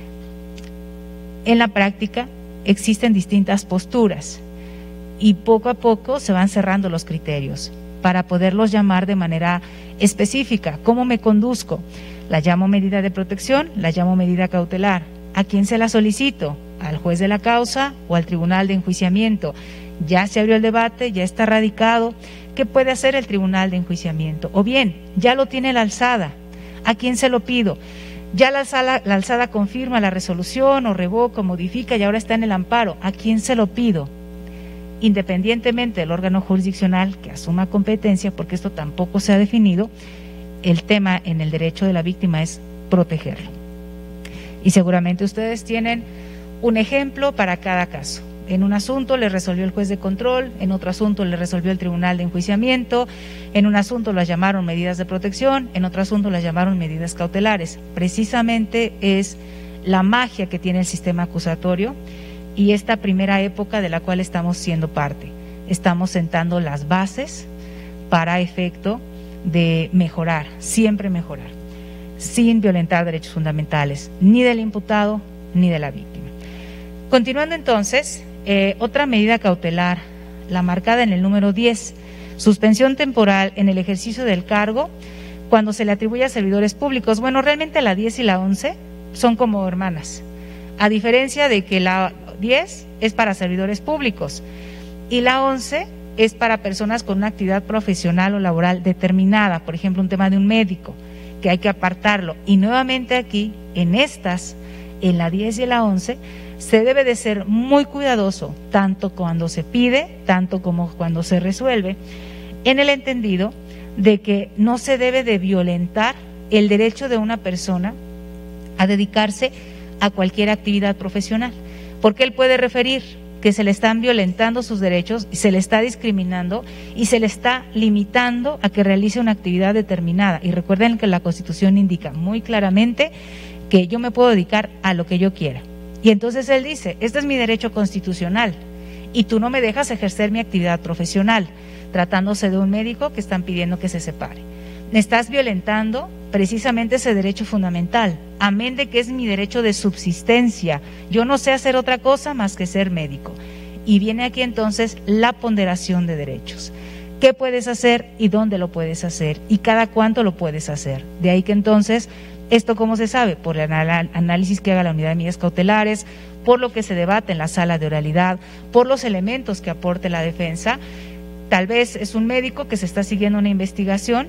en la práctica existen distintas posturas y poco a poco se van cerrando los criterios para poderlos llamar de manera específica. ¿Cómo me conduzco? La llamo medida de protección, la llamo medida cautelar. ¿A quién se la solicito? ¿Al juez de la causa o al tribunal de enjuiciamiento? Ya se abrió el debate, ya está radicado. ¿Qué puede hacer el tribunal de enjuiciamiento? O bien, ya lo tiene la alzada. ¿A quién se lo pido? Ya la alzada confirma la resolución o revoca o modifica y ahora está en el amparo. ¿A quién se lo pido? Independientemente del órgano jurisdiccional que asuma competencia, porque esto tampoco se ha definido, el tema en el derecho de la víctima es protegerlo. Y seguramente ustedes tienen un ejemplo para cada caso. En un asunto le resolvió el juez de control, en otro asunto le resolvió el tribunal de enjuiciamiento, en un asunto las llamaron medidas de protección, en otro asunto las llamaron medidas cautelares. Precisamente es la magia que tiene el sistema acusatorio y esta primera época de la cual estamos siendo parte. Estamos sentando las bases para efecto de mejorar, siempre mejorar, sin violentar derechos fundamentales, ni del imputado ni de la víctima. Continuando entonces, otra medida cautelar, la marcada en el número 10, suspensión temporal en el ejercicio del cargo cuando se le atribuye a servidores públicos. Bueno, realmente la 10 y la 11 son como hermanas, a diferencia de que la 10 es para servidores públicos y la 11 es para personas con una actividad profesional o laboral determinada, por ejemplo, un tema de un médico, que hay que apartarlo. Y nuevamente aquí, en estas, en la 10 y en la 11, se debe de ser muy cuidadoso, tanto cuando se pide, tanto como cuando se resuelve, en el entendido de que no se debe de violentar el derecho de una persona a dedicarse a cualquier actividad profesional, porque él puede referir que se le están violentando sus derechos, se le está discriminando y se le está limitando a que realice una actividad determinada. Y recuerden que la Constitución indica muy claramente que yo me puedo dedicar a lo que yo quiera. Y entonces él dice, este es mi derecho constitucional y tú no me dejas ejercer mi actividad profesional, tratándose de un médico que están pidiendo que se separe. Me estás violentando precisamente ese derecho fundamental, amén de que es mi derecho de subsistencia. Yo no sé hacer otra cosa más que ser médico. Y viene aquí entonces la ponderación de derechos. ¿Qué puedes hacer y dónde lo puedes hacer? Y cada cuánto lo puedes hacer. De ahí que entonces, ¿esto cómo se sabe? Por el análisis que haga la unidad de medidas cautelares, por lo que se debate en la sala de oralidad, por los elementos que aporte la defensa. Tal vez es un médico que se está siguiendo una investigación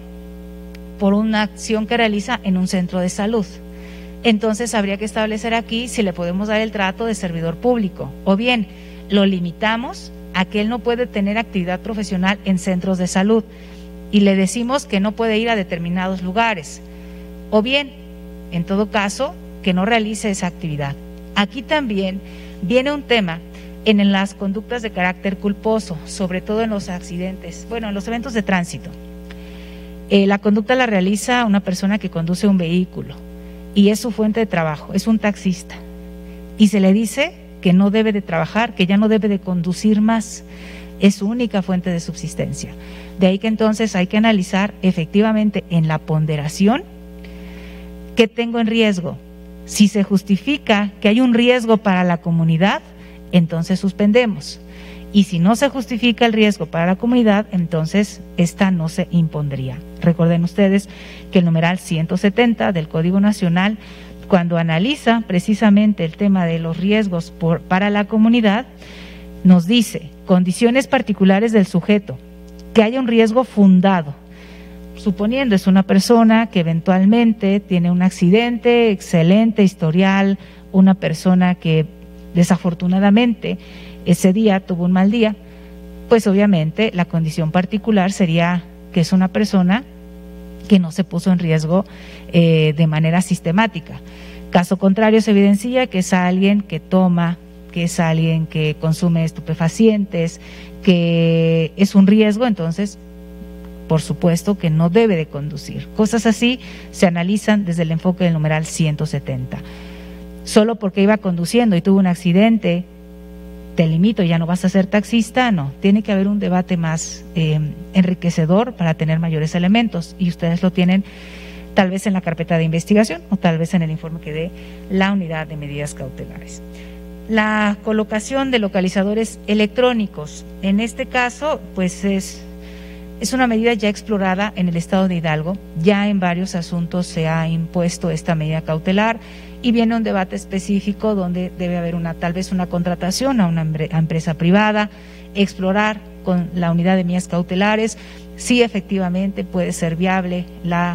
por una acción que realiza en un centro de salud. Entonces habría que establecer aquí si le podemos dar el trato de servidor público, o bien lo limitamos a que él no puede tener actividad profesional en centros de salud y le decimos que no puede ir a determinados lugares, o bien, en todo caso, que no realice esa actividad. Aquí también viene un tema en las conductas de carácter culposo, sobre todo en los accidentes, bueno, en los eventos de tránsito. La conducta la realiza una persona que conduce un vehículo y es su fuente de trabajo, es un taxista. Y se le dice que no debe de trabajar, que ya no debe de conducir más, es su única fuente de subsistencia. De ahí que entonces hay que analizar efectivamente en la ponderación qué tengo en riesgo. Si se justifica que hay un riesgo para la comunidad, entonces suspendemos. Y si no se justifica el riesgo para la comunidad, entonces esta no se impondría. Recuerden ustedes que el numeral 170 del Código Nacional, cuando analiza precisamente el tema de los riesgos para la comunidad, nos dice condiciones particulares del sujeto, que haya un riesgo fundado, suponiendo es una persona que eventualmente tiene un accidente, excelente historial, una persona que desafortunadamente ese día tuvo un mal día, pues obviamente la condición particular sería que es una persona que no se puso en riesgo de manera sistemática. Caso contrario, se evidencia que es alguien que toma, que es alguien que consume estupefacientes, que es un riesgo, entonces por supuesto que no debe de conducir. Cosas así se analizan desde el enfoque del numeral 170. Solo porque iba conduciendo y tuvo un accidente, te limito, ya no vas a ser taxista, no. Tiene que haber un debate más enriquecedor para tener mayores elementos, y ustedes lo tienen tal vez en la carpeta de investigación o tal vez en el informe que dé la unidad de medidas cautelares. La colocación de localizadores electrónicos, en este caso, pues es una medida ya explorada en el estado de Hidalgo. Ya en varios asuntos se ha impuesto esta medida cautelar y viene un debate específico donde debe haber tal vez una contratación a una empresa privada, explorar con la unidad de medidas cautelares si efectivamente puede ser viable la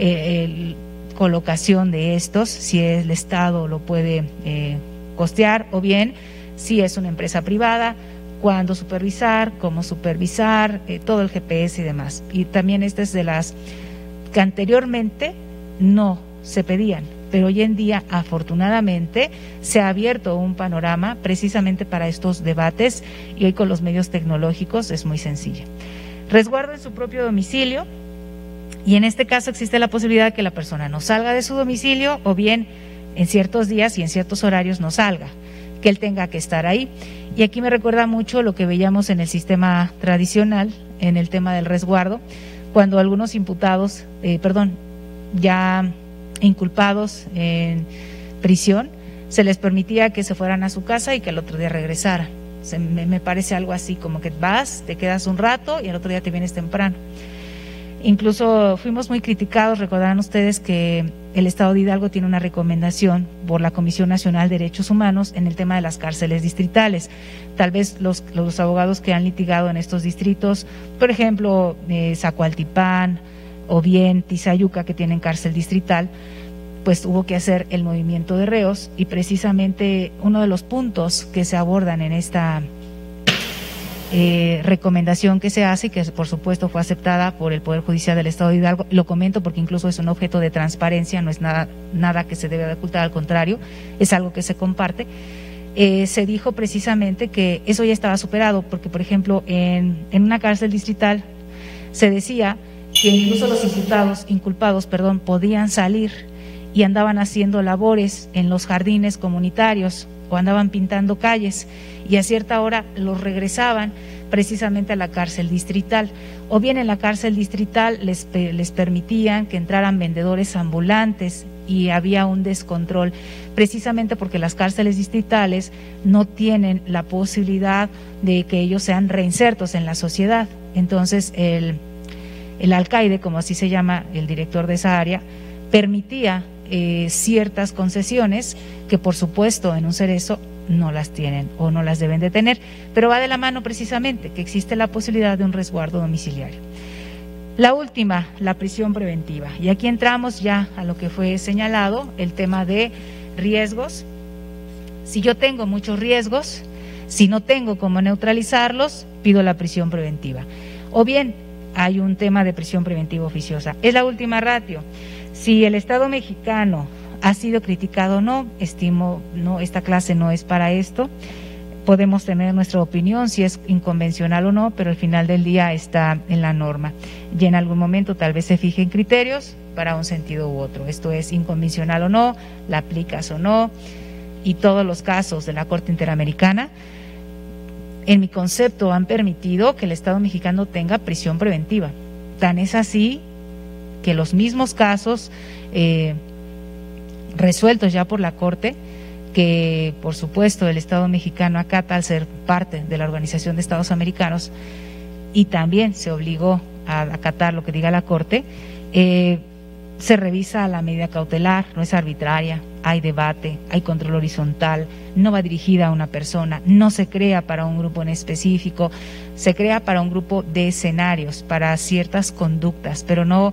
colocación de estos, si el Estado lo puede costear, o bien si es una empresa privada, cuándo supervisar, cómo supervisar, todo el GPS y demás. Y también esta es de las que anteriormente no se pedían, pero hoy en día afortunadamente se ha abierto un panorama precisamente para estos debates, y hoy con los medios tecnológicos es muy sencilla. Resguardo en su propio domicilio, y en este caso existe la posibilidad de que la persona no salga de su domicilio, o bien en ciertos días y en ciertos horarios no salga, que él tenga que estar ahí. Y aquí me recuerda mucho lo que veíamos en el sistema tradicional, en el tema del resguardo, cuando algunos imputados, ya inculpados en prisión, se les permitía que se fueran a su casa y que al otro día regresaran. Me parece algo así, como que vas, te quedas un rato y al otro día te vienes temprano. Incluso fuimos muy criticados, recordarán ustedes que el Estado de Hidalgo tiene una recomendación por la Comisión Nacional de Derechos Humanos en el tema de las cárceles distritales. Tal vez los abogados que han litigado en estos distritos, por ejemplo, Zacualtipán o bien Tizayuca, que tienen cárcel distrital, pues hubo que hacer el movimiento de reos, y precisamente uno de los puntos que se abordan en esta recomendación que se hace, y que por supuesto fue aceptada por el Poder Judicial del Estado de Hidalgo, lo comento porque incluso es un objeto de transparencia, no es nada que se debe de ocultar, al contrario, es algo que se comparte. Se dijo precisamente que eso ya estaba superado, porque por ejemplo en una cárcel distrital se decía que incluso los inculpados podían salir y andaban haciendo labores en los jardines comunitarios o andaban pintando calles, y a cierta hora los regresaban precisamente a la cárcel distrital, o bien en la cárcel distrital les permitían que entraran vendedores ambulantes, y había un descontrol, precisamente porque las cárceles distritales no tienen la posibilidad de que ellos sean reinsertos en la sociedad. Entonces el alcaide, como así se llama el director de esa área, permitía ciertas concesiones que por supuesto en un cerezo no las tienen o no las deben de tener, pero va de la mano precisamente que existe la posibilidad de un resguardo domiciliario. La última, la prisión preventiva, y aquí entramos ya a lo que fue señalado, el tema de riesgos. Si yo tengo muchos riesgos, si no tengo cómo neutralizarlos, pido la prisión preventiva, o bien hay un tema de prisión preventiva oficiosa. Es la última ratio. Si el Estado mexicano ha sido criticado o no, estimo, no, esta clase no es para esto. Podemos tener nuestra opinión si es inconvencional o no, pero al final del día está en la norma. Y en algún momento tal vez se fijen criterios para un sentido u otro. Esto es inconvencional o no, la aplicas o no, y todos los casos de la Corte Interamericana, en mi concepto, han permitido que el Estado mexicano tenga prisión preventiva. Tan es así que los mismos casos resueltos ya por la Corte, que por supuesto el Estado mexicano acata al ser parte de la Organización de Estados Americanos, y también se obligó a acatar lo que diga la Corte, se revisa la medida cautelar, no es arbitraria, hay debate, hay control horizontal, no va dirigida a una persona, no se crea para un grupo en específico, se crea para un grupo de escenarios, para ciertas conductas, pero no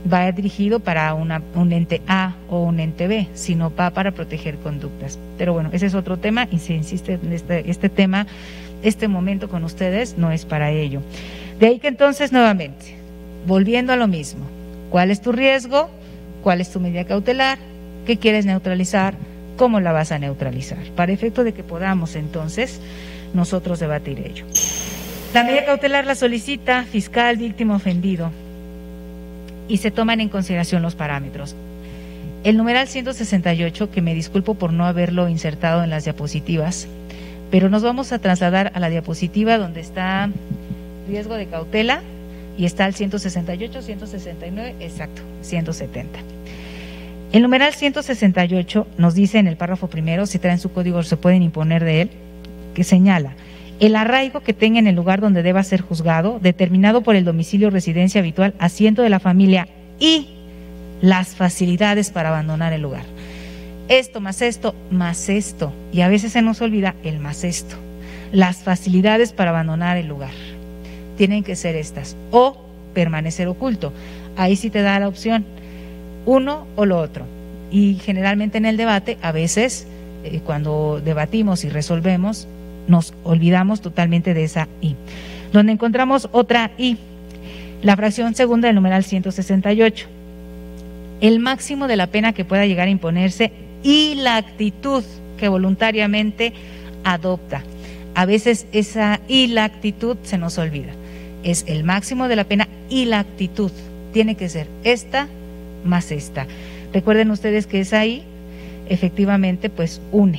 va dirigido para un ente A o un ente B, sino va para proteger conductas. Pero bueno, ese es otro tema y se insiste en este tema, este momento con ustedes no es para ello. De ahí que entonces nuevamente, volviendo a lo mismo, ¿cuál es tu riesgo? ¿Cuál es tu medida cautelar? ¿Qué quieres neutralizar? ¿Cómo la vas a neutralizar? Para efecto de que podamos entonces nosotros debatir ello. La medida cautelar la solicita fiscal, víctima, ofendido y se toman en consideración los parámetros. El numeral 168, que me disculpo por no haberlo insertado en las diapositivas, pero nos vamos a trasladar a la diapositiva donde está riesgo de cautela y está el 168, 169, exacto, 170. El numeral 168 nos dice en el párrafo primero, si traen su código se pueden imponer de él, que señala: el arraigo que tenga en el lugar donde deba ser juzgado, determinado por el domicilio o residencia habitual, asiento de la familia y las facilidades para abandonar el lugar. Esto, y a veces se nos olvida el más esto. Las facilidades para abandonar el lugar tienen que ser estas, o permanecer oculto. Ahí sí te da la opción, uno o lo otro. Y generalmente en el debate, a veces, cuando debatimos y resolvemos, nos olvidamos totalmente de esa I. Donde encontramos otra I, la fracción segunda del numeral 168. El máximo de la pena que pueda llegar a imponerse y la actitud que voluntariamente adopta. A veces esa y la actitud se nos olvida. Es el máximo de la pena y la actitud. Tiene que ser esta más esta. Recuerden ustedes que esa I efectivamente pues une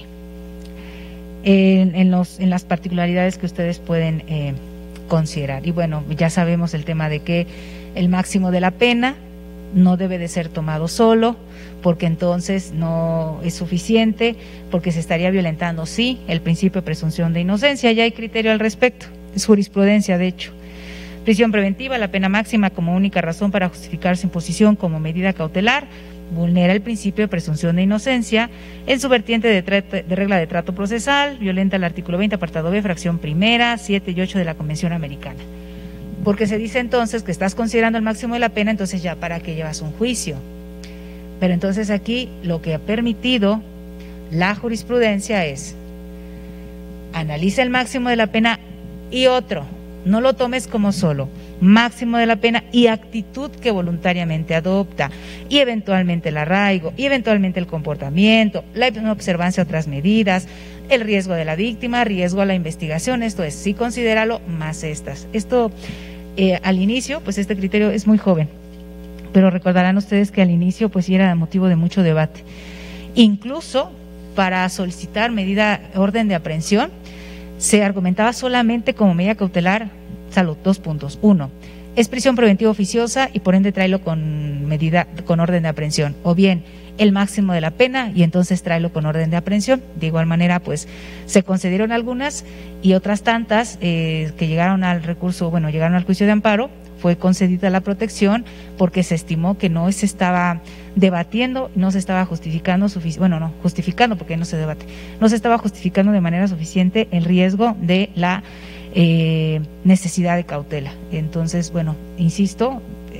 en las particularidades que ustedes pueden considerar. Y bueno, ya sabemos el tema de que el máximo de la pena no debe de ser tomado solo, porque entonces no es suficiente, porque se estaría violentando, sí, el principio de presunción de inocencia. Ya hay criterio al respecto, es jurisprudencia de hecho. Prisión preventiva, la pena máxima como única razón para justificar su imposición como medida cautelar, vulnera el principio de presunción de inocencia en su vertiente de regla de trato procesal, violenta el artículo 20, apartado B, fracción primera, 7 y 8 de la Convención Americana. Porque se dice entonces que estás considerando el máximo de la pena, entonces ya para qué llevas un juicio. Pero entonces aquí lo que ha permitido la jurisprudencia es analiza el máximo de la pena y otro, no lo tomes como solo, máximo de la pena y actitud que voluntariamente adopta, y eventualmente el arraigo, y eventualmente el comportamiento, la observancia de otras medidas, el riesgo de la víctima, riesgo a la investigación. Esto es, sí considéralo más estas. Esto al inicio, pues este criterio es muy joven, pero recordarán ustedes que al inicio pues sí era motivo de mucho debate. Incluso para solicitar orden de aprehensión, se argumentaba solamente como medida cautelar, salud, 2 puntos. 1, es prisión preventiva oficiosa y por ende tráelo con orden de aprehensión, o bien el máximo de la pena y entonces tráelo con orden de aprehensión. De igual manera, pues se concedieron algunas y otras tantas que llegaron al recurso, bueno, llegaron al juicio de amparo, fue concedida la protección porque se estimó que no se estaba debatiendo, no se estaba justificando, justificando porque no se debate, no se estaba justificando de manera suficiente el riesgo de la necesidad de cautela. Entonces, bueno, insisto,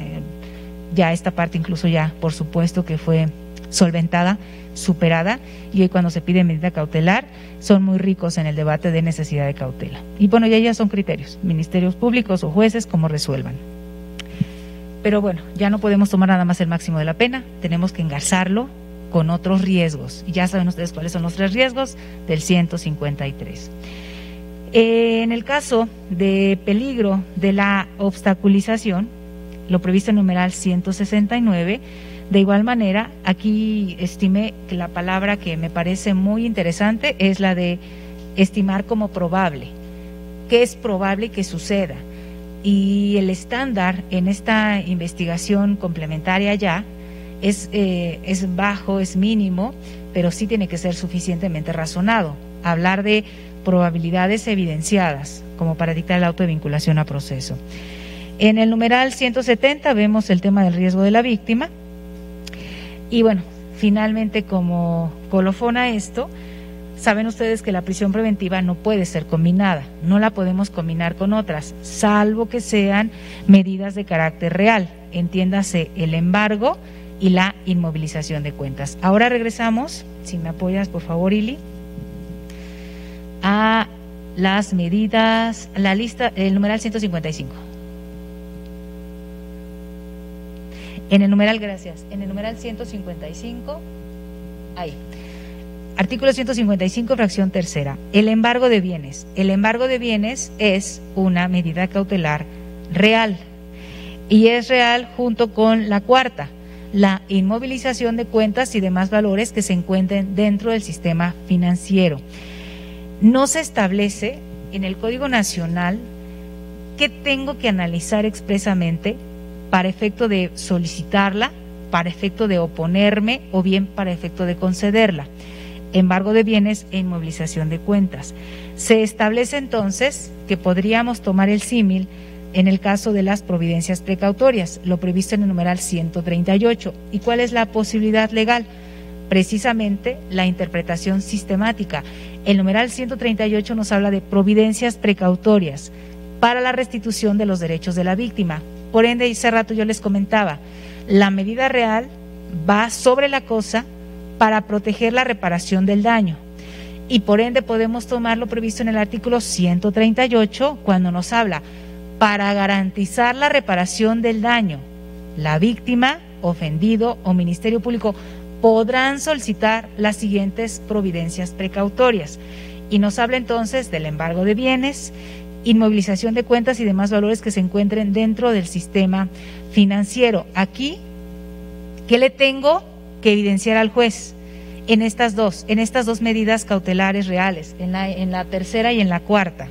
ya esta parte incluso ya, por supuesto que fue solventada, superada, y hoy cuando se pide medida cautelar son muy ricos en el debate de necesidad de cautela. Y bueno, ya son criterios, ministerios públicos o jueces como resuelvan. Pero bueno, ya no podemos tomar nada más el máximo de la pena, tenemos que engarzarlo con otros riesgos. Y ya saben ustedes cuáles son los 3 riesgos del 153. En el caso de peligro de la obstaculización, lo previsto en numeral 169, de igual manera, aquí estimé que la palabra que me parece muy interesante es la de estimar como probable. ¿Qué es probable que suceda? Y el estándar en esta investigación complementaria ya es bajo, es mínimo, pero sí tiene que ser suficientemente razonado. Hablar de probabilidades evidenciadas como para dictar el auto de vinculación a proceso. En el numeral 170 vemos el tema del riesgo de la víctima. Y bueno, finalmente como colofón a esto, Saben ustedes que la prisión preventiva no puede ser combinada, no la podemos combinar con otras, salvo que sean medidas de carácter real, entiéndase el embargo y la inmovilización de cuentas. Ahora regresamos, si me apoyas por favor, Ili, a las medidas, la lista, el numeral 155. En el numeral, gracias, en el numeral 155, ahí. Artículo 155, fracción tercera. El embargo de bienes. El embargo de bienes es una medida cautelar real. Y es real junto con la cuarta, la inmovilización de cuentas y demás valores que se encuentren dentro del sistema financiero. No se establece en el Código Nacional qué tengo que analizar expresamente para efecto de solicitarla, para efecto de oponerme o bien para efecto de concederla. Embargo de bienes e inmovilización de cuentas. Se establece entonces que podríamos tomar el símil en el caso de las providencias precautorias, lo previsto en el numeral 138. ¿Y cuál es la posibilidad legal? Precisamente la interpretación sistemática. El numeral 138 nos habla de providencias precautorias para la restitución de los derechos de la víctima. Por ende, hace rato yo les comentaba, la medida real va sobre la cosa para proteger la reparación del daño. Y por ende podemos tomar lo previsto en el artículo 138 cuando nos habla para garantizar la reparación del daño. La víctima, ofendido o Ministerio Público podrán solicitar las siguientes providencias precautorias. Y nos habla entonces del embargo de bienes, inmovilización de cuentas y demás valores que se encuentren dentro del sistema financiero. Aquí, ¿qué le tengo que evidenciar al juez? En estas dos medidas cautelares reales, en la tercera y en la cuarta.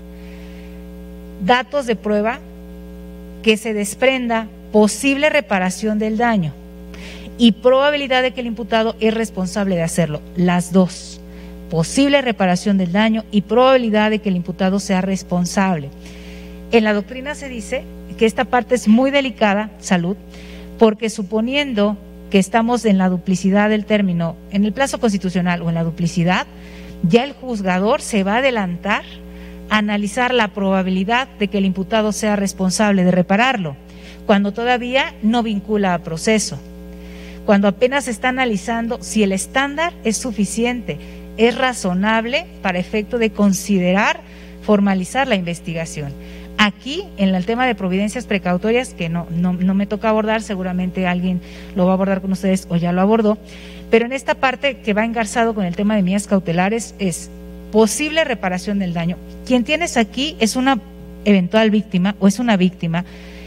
Datos de prueba que se desprenda posible reparación del daño y probabilidad de que el imputado es responsable de hacerlo. Las dos. Posible reparación del daño y probabilidad de que el imputado sea responsable. En la doctrina se dice que esta parte es muy delicada, salud, porque suponiendo que estamos en la duplicidad del término, en el plazo constitucional o en la duplicidad, ya el juzgador se va a adelantar a analizar la probabilidad de que el imputado sea responsable de repararlo, cuando todavía no vincula a proceso, cuando apenas está analizando si el estándar es suficiente, es razonable para efecto de considerar formalizar la investigación. Aquí, en el tema de providencias precautorias, que no me toca abordar, seguramente alguien lo va a abordar con ustedes o ya lo abordó, pero en esta parte que va engarzado con el tema de medidas cautelares es posible reparación del daño. Quien tienes aquí es una eventual víctima o es una víctima.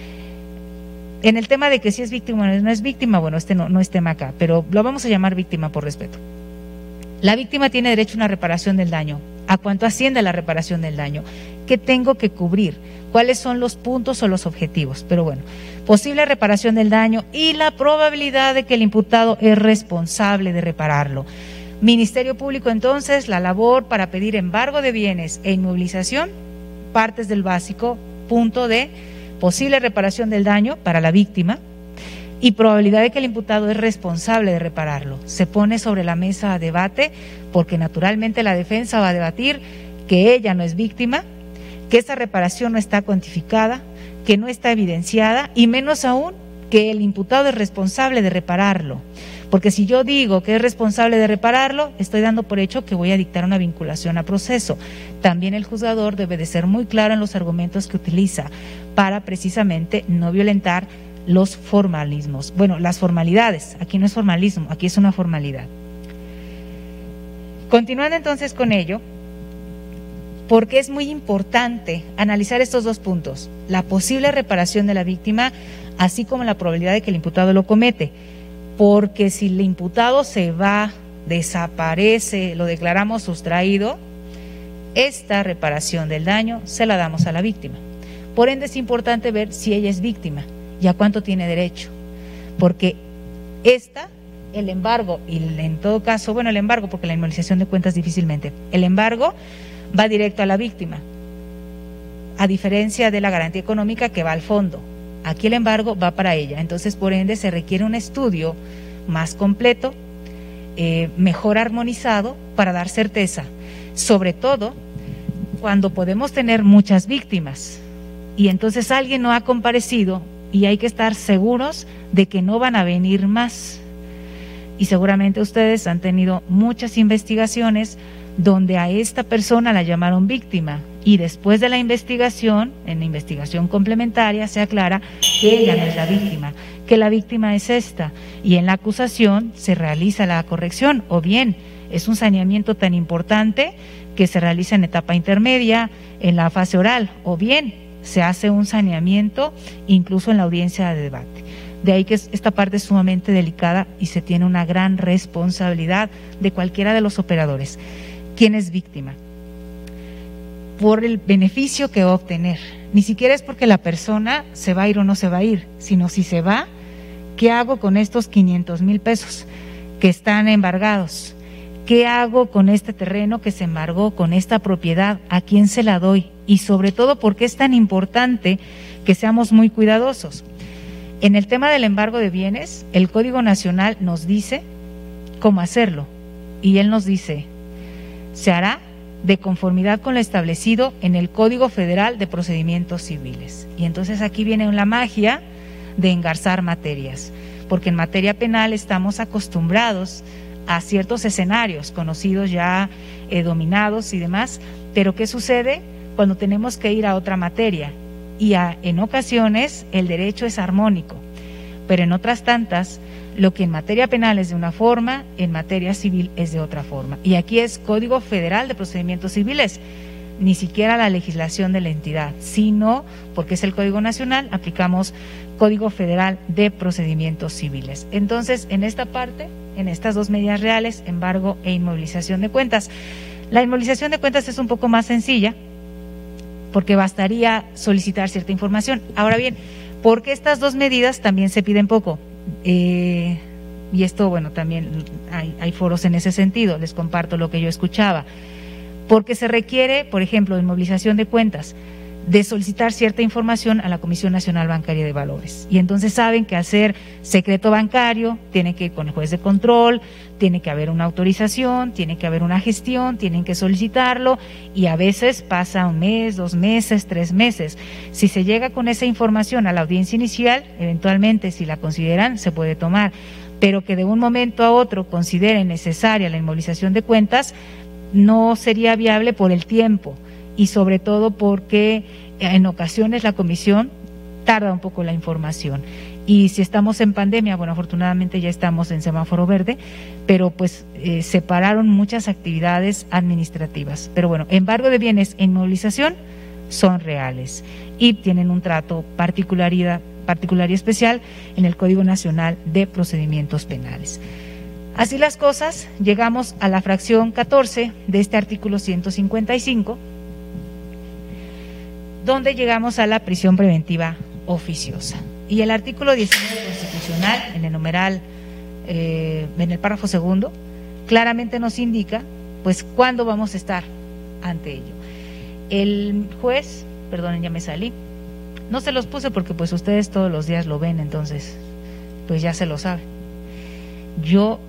En el tema de que si es víctima o no es víctima, bueno, no es tema acá, pero lo vamos a llamar víctima por respeto. La víctima tiene derecho a una reparación del daño. ¿A cuánto asciende la reparación del daño? ¿Qué tengo que cubrir? ¿Cuáles son los puntos o los objetivos? Pero bueno, posible reparación del daño y la probabilidad de que el imputado es responsable de repararlo. Ministerio Público, entonces, la labor para pedir embargo de bienes e inmovilización, partes del básico, punto de posible reparación del daño para la víctima y probabilidad de que el imputado es responsable de repararlo. Se pone sobre la mesa a debate porque naturalmente la defensa va a debatir que ella no es víctima, que esa reparación no está cuantificada, que no está evidenciada y menos aún que el imputado es responsable de repararlo. Porque si yo digo que es responsable de repararlo, estoy dando por hecho que voy a dictar una vinculación a proceso. También el juzgador debe de ser muy claro en los argumentos que utiliza para precisamente no violentar los formalismos. Bueno, las formalidades. Aquí no es formalismo, aquí es una formalidad. Continuando entonces con ello, porque es muy importante analizar estos dos puntos, la posible reparación de la víctima, así como la probabilidad de que el imputado lo comete, porque si el imputado se va, desaparece, lo declaramos sustraído, esta reparación del daño se la damos a la víctima. Por ende es importante ver si ella es víctima y a cuánto tiene derecho, porque el embargo, y en todo caso, bueno, el embargo, porque la inmovilización de cuentas difícilmente, el embargo va directo a la víctima, a diferencia de la garantía económica que va al fondo. Aquí el embargo va para ella, entonces por ende se requiere un estudio más completo mejor armonizado para dar certeza, sobre todo cuando podemos tener muchas víctimas y entonces alguien no ha comparecido y hay que estar seguros de que no van a venir más. Y seguramente ustedes han tenido muchas investigaciones donde a esta persona la llamaron víctima y después de la investigación, en la investigación complementaria, se aclara que ella no es la víctima, que la víctima es esta, y en la acusación se realiza la corrección, o bien es un saneamiento tan importante que se realiza en etapa intermedia, en la fase oral, o bien se hace un saneamiento incluso en la audiencia de debate. De ahí que esta parte es sumamente delicada y se tiene una gran responsabilidad de cualquiera de los operadores. ¿Quién es víctima? Por el beneficio que va a obtener. Ni siquiera es porque la persona se va a ir o no se va a ir, sino si se va, ¿qué hago con estos 500,000 pesos que están embargados? ¿Qué hago con este terreno que se embargó, con esta propiedad? ¿A quién se la doy? Y sobre todo, ¿por qué es tan importante que seamos muy cuidadosos? En el tema del embargo de bienes, el Código Nacional nos dice cómo hacerlo. Y él nos dice, se hará de conformidad con lo establecido en el Código Federal de Procedimientos Civiles. Y entonces aquí viene la magia de engarzar materias, porque en materia penal estamos acostumbrados a ciertos escenarios conocidos ya, dominados y demás, pero ¿qué sucede cuando tenemos que ir a otra materia? Y en ocasiones el derecho es armónico, pero en otras tantas lo que en materia penal es de una forma, en materia civil es de otra forma. Y aquí es Código Federal de Procedimientos Civiles, ni siquiera la legislación de la entidad, sino, porque es el Código Nacional, aplicamos Código Federal de Procedimientos Civiles. Entonces, en esta parte, en estas dos medidas reales, embargo e inmovilización de cuentas. La inmovilización de cuentas es un poco más sencilla, porque bastaría solicitar cierta información. Ahora bien, ¿por qué estas dos medidas también se piden poco? Y esto, bueno, también hay foros en ese sentido, les comparto lo que yo escuchaba. Porque se requiere, por ejemplo, inmovilización de cuentas, de solicitar cierta información a la Comisión Nacional Bancaria de Valores. Y entonces saben que hacer secreto bancario tiene que ir con el juez de control, tiene que haber una autorización, tiene que haber una gestión, tienen que solicitarlo y a veces pasa 1 mes, 2 meses, 3 meses. Si se llega con esa información a la audiencia inicial, eventualmente si la consideran se puede tomar, pero que de un momento a otro consideren necesaria la inmovilización de cuentas no sería viable por el tiempo y sobre todo porque en ocasiones la comisión tarda un poco la información. Y si estamos en pandemia, bueno, afortunadamente ya estamos en semáforo verde, pero pues separaron muchas actividades administrativas. Pero bueno, embargo de bienes e inmovilización son reales y tienen un trato particular y especial en el Código Nacional de Procedimientos Penales. Así las cosas, llegamos a la fracción 14 de este artículo 155, donde llegamos a la prisión preventiva oficiosa. Y el artículo 19 constitucional, en el numeral, en el párrafo segundo, claramente nos indica, pues, cuándo vamos a estar ante ello. El juez, perdonen, ya me salí, no se los puse porque pues ustedes todos los días lo ven, entonces, pues ya se lo saben. Yo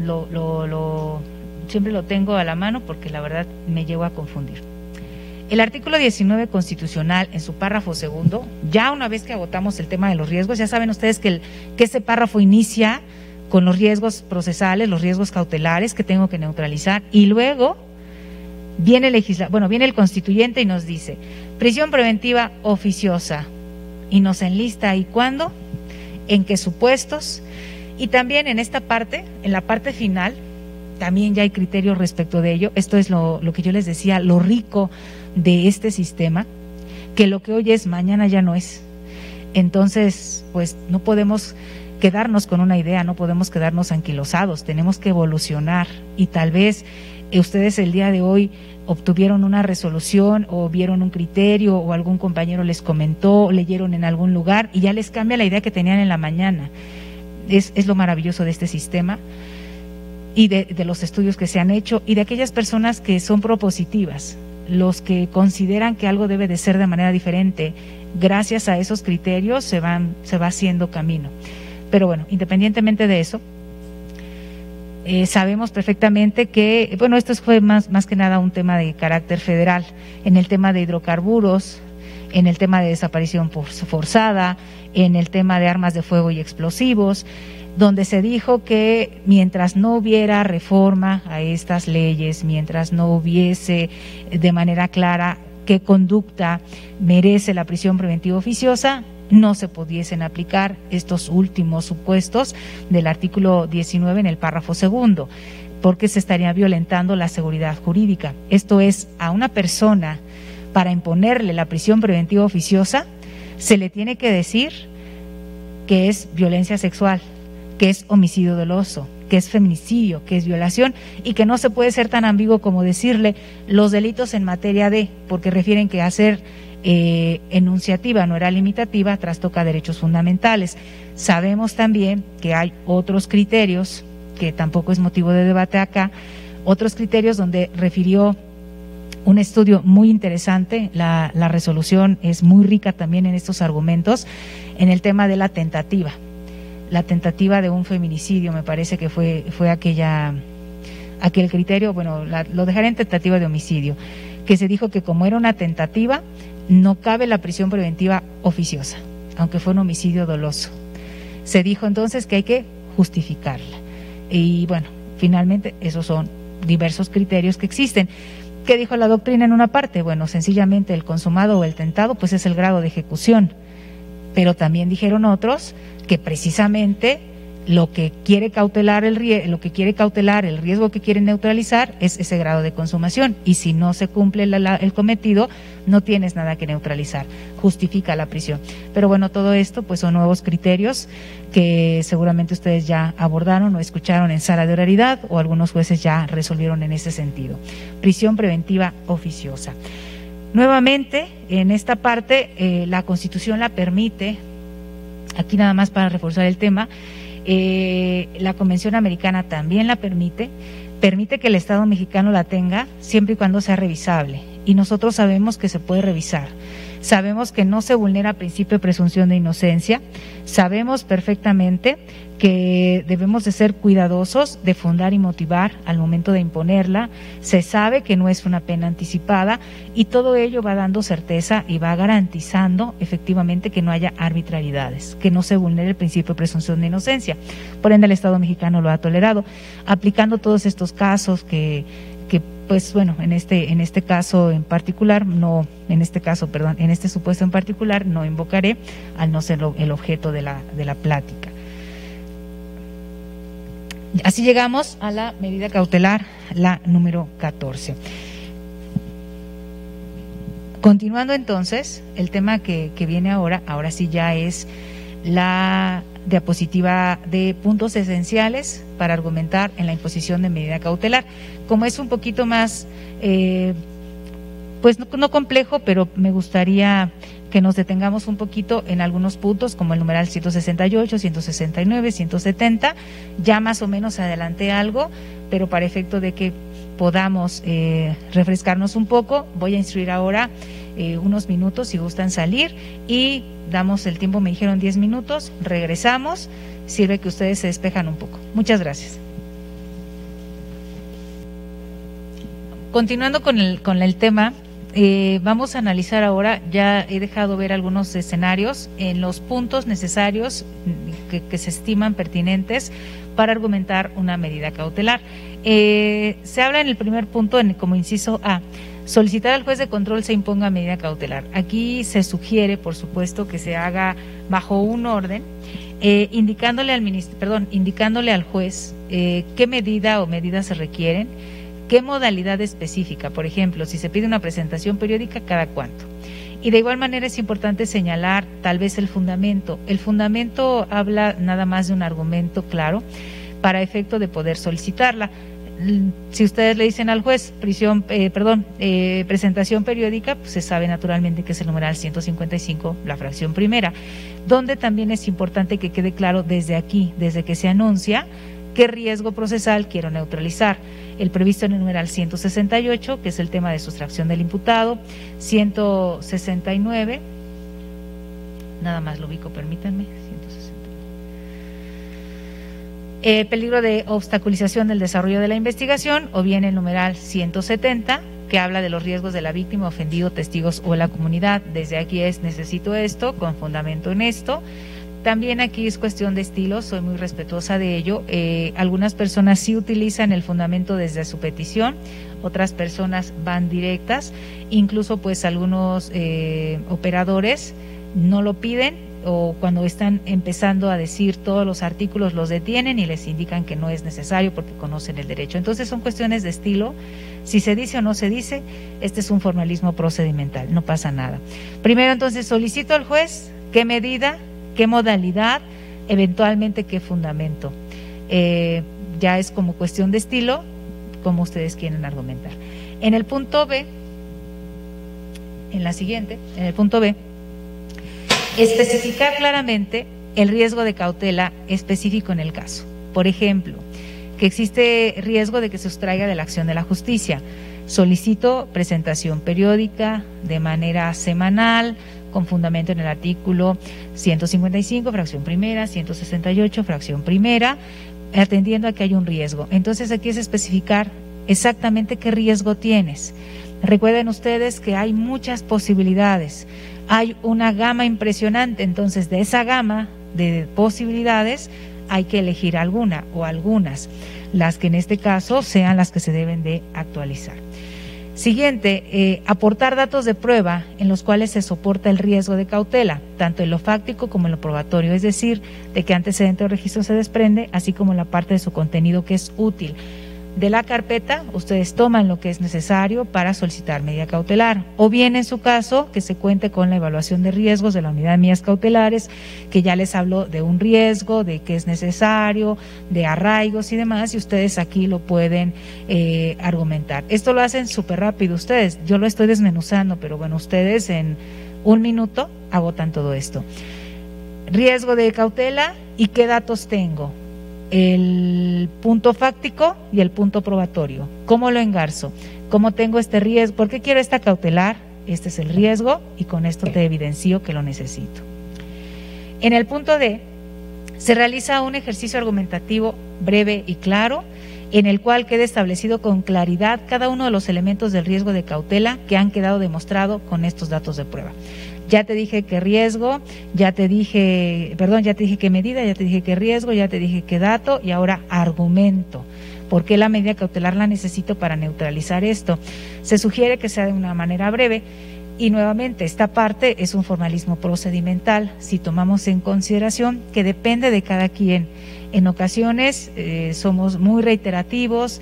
siempre lo tengo a la mano porque la verdad me llevo a confundir. El artículo 19 constitucional, en su párrafo segundo, ya una vez que agotamos el tema de los riesgos, ya saben ustedes que ese párrafo inicia con los riesgos procesales, los riesgos cautelares que tengo que neutralizar, y luego viene el constituyente y nos dice, prisión preventiva oficiosa, y nos enlista ahí cuándo, en qué supuestos. Y también en esta parte, en la parte final, también ya hay criterios respecto de ello. Esto es lo que yo les decía, lo rico de este sistema, que lo que hoy es, mañana ya no es. Entonces, pues no podemos quedarnos con una idea, no podemos quedarnos anquilosados, tenemos que evolucionar y tal vez ustedes el día de hoy obtuvieron una resolución o vieron un criterio o algún compañero les comentó, leyeron en algún lugar y ya les cambia la idea que tenían en la mañana. Es lo maravilloso de este sistema y de los estudios que se han hecho y de aquellas personas que son propositivas, los que consideran que algo debe de ser de manera diferente. Gracias a esos criterios se va haciendo camino. Pero bueno, independientemente de eso, sabemos perfectamente que, bueno, esto fue más que nada un tema de carácter federal, en el tema de hidrocarburos, en el tema de desaparición forzada, en el tema de armas de fuego y explosivos, donde se dijo que mientras no hubiera reforma a estas leyes, mientras no hubiese de manera clara qué conducta merece la prisión preventiva oficiosa, no se pudiesen aplicar estos últimos supuestos del artículo 19 en el párrafo segundo, porque se estaría violentando la seguridad jurídica. Esto es, a una persona, para imponerle la prisión preventiva oficiosa, se le tiene que decir que es violencia sexual, que es homicidio doloso, que es feminicidio, que es violación, y que no se puede ser tan ambiguo como decirle los delitos en materia de, porque refieren que hacer enunciativa no era limitativa, trastoca derechos fundamentales. Sabemos también que hay otros criterios, que tampoco es motivo de debate acá, otros criterios donde refirió un estudio muy interesante, la resolución es muy rica también en estos argumentos, en el tema de la tentativa de un feminicidio, me parece que fue aquel criterio, bueno, lo dejaré en tentativa de homicidio, que se dijo que como era una tentativa, no cabe la prisión preventiva oficiosa, aunque fue un homicidio doloso. Se dijo entonces que hay que justificarla. Y bueno, finalmente esos son diversos criterios que existen. ¿Qué dijo la doctrina en una parte? Bueno, sencillamente el consumado o el tentado pues es el grado de ejecución, pero también dijeron otros que precisamente lo que quiere cautelar el riesgo que quieren neutralizar es ese grado de consumación, y si no se cumple el cometido, no tienes nada que neutralizar, justifica la prisión. Pero bueno, todo esto pues son nuevos criterios que seguramente ustedes ya abordaron o escucharon en sala de oralidad, o algunos jueces ya resolvieron en ese sentido. Prisión preventiva oficiosa. Nuevamente, en esta parte, la Constitución la permite, aquí nada más para reforzar el tema, la Convención Americana también la permite que el Estado mexicano la tenga siempre y cuando sea revisable, y nosotros sabemos que se puede revisar. Sabemos que no se vulnera el principio de presunción de inocencia, sabemos perfectamente que debemos de ser cuidadosos de fundar y motivar al momento de imponerla, se sabe que no es una pena anticipada, y todo ello va dando certeza y va garantizando efectivamente que no haya arbitrariedades, que no se vulnere el principio de presunción de inocencia. Por ende, el Estado mexicano lo ha tolerado, aplicando todos estos casos que pues bueno, en este caso en particular, en este supuesto en particular no invocaré, al no ser el objeto de la plática. Así llegamos a la medida cautelar, la número 14. Continuando entonces, el tema que viene ahora sí ya es la diapositiva de puntos esenciales para argumentar en la imposición de medida cautelar. Como es un poquito más, pues no complejo, pero me gustaría que nos detengamos un poquito en algunos puntos, como el numeral 168, 169, 170, ya más o menos adelanté algo, pero para efecto de que podamos refrescarnos un poco, voy a instruir ahora unos minutos si gustan salir, y damos el tiempo, me dijeron 10 minutos, regresamos, sirve que ustedes se despejan un poco. Muchas gracias. Continuando con el tema, vamos a analizar ahora, ya he dejado ver algunos escenarios en los puntos necesarios que se estiman pertinentes para argumentar una medida cautelar. Se habla en el primer punto, como inciso A, solicitar al juez de control se imponga medida cautelar. Aquí se sugiere, por supuesto, que se haga bajo un orden, indicándole al juez qué medida o medidas se requieren, qué modalidad específica, por ejemplo, si se pide una presentación periódica, cada cuánto. Y de igual manera es importante señalar tal vez el fundamento. El fundamento habla nada más de un argumento claro para efecto de poder solicitarla. Si ustedes le dicen al juez presentación periódica, pues se sabe naturalmente que es el numeral 155, la fracción primera, donde también es importante que quede claro desde aquí, desde que se anuncia, qué riesgo procesal quiero neutralizar. El previsto en el numeral 168, que es el tema de sustracción del imputado, 169, nada más lo ubico, permítanme, 169. Peligro de obstaculización del desarrollo de la investigación, o bien el numeral 170, que habla de los riesgos de la víctima, ofendido, testigos o la comunidad. Desde aquí es necesito esto, con fundamento en esto. También aquí es cuestión de estilo, soy muy respetuosa de ello. Algunas personas sí utilizan el fundamento desde su petición, otras personas van directas, incluso pues algunos operadores no lo piden, o cuando están empezando a decir todos los artículos los detienen y les indican que no es necesario porque conocen el derecho. Entonces son cuestiones de estilo, si se dice o no se dice, este es un formalismo procedimental, no pasa nada. Primero entonces solicito al juez qué medida, qué modalidad, eventualmente qué fundamento. Ya es como cuestión de estilo, como ustedes quieren argumentar. En el punto B, en la siguiente, en el punto B, especificar claramente el riesgo de cautela específico en el caso. Por ejemplo, que existe riesgo de que se sustraiga de la acción de la justicia. Solicito presentación periódica de manera semanal, con fundamento en el artículo 155, fracción primera, 168, fracción primera, atendiendo a que hay un riesgo. Entonces aquí es especificar exactamente qué riesgo tienes. Recuerden ustedes que hay muchas posibilidades, hay una gama impresionante, entonces de esa gama de posibilidades hay que elegir alguna o algunas, las que en este caso sean las que se deben de actualizar. Siguiente, aportar datos de prueba en los cuales se soporta el riesgo de cautela, tanto en lo fáctico como en lo probatorio, es decir, de qué antecedente o registro se desprende, así como la parte de su contenido que es útil. De la carpeta, ustedes toman lo que es necesario para solicitar medida cautelar, o bien en su caso, que se cuente con la evaluación de riesgos de la unidad de medidas cautelares, que ya les habló de un riesgo, de qué es necesario, de arraigos y demás, y ustedes aquí lo pueden argumentar. Esto lo hacen súper rápido ustedes, yo lo estoy desmenuzando, pero bueno, ustedes en un minuto agotan todo esto. Riesgo de cautela y qué datos tengo. El punto fáctico y el punto probatorio. ¿Cómo lo engarzo? ¿Cómo tengo este riesgo? ¿Por qué quiero esta cautelar? Este es el riesgo y con esto te evidencio que lo necesito. En el punto D, se realiza un ejercicio argumentativo breve y claro, en el cual quede establecido con claridad cada uno de los elementos del riesgo de cautela que han quedado demostrado con estos datos de prueba. Ya te dije qué riesgo, ya te dije qué medida, ya te dije qué riesgo, ya te dije qué dato y ahora argumento. ¿Por qué la medida cautelar la necesito para neutralizar esto? Se sugiere que sea de una manera breve y nuevamente esta parte es un formalismo procedimental si tomamos en consideración que depende de cada quien. En ocasiones somos muy reiterativos,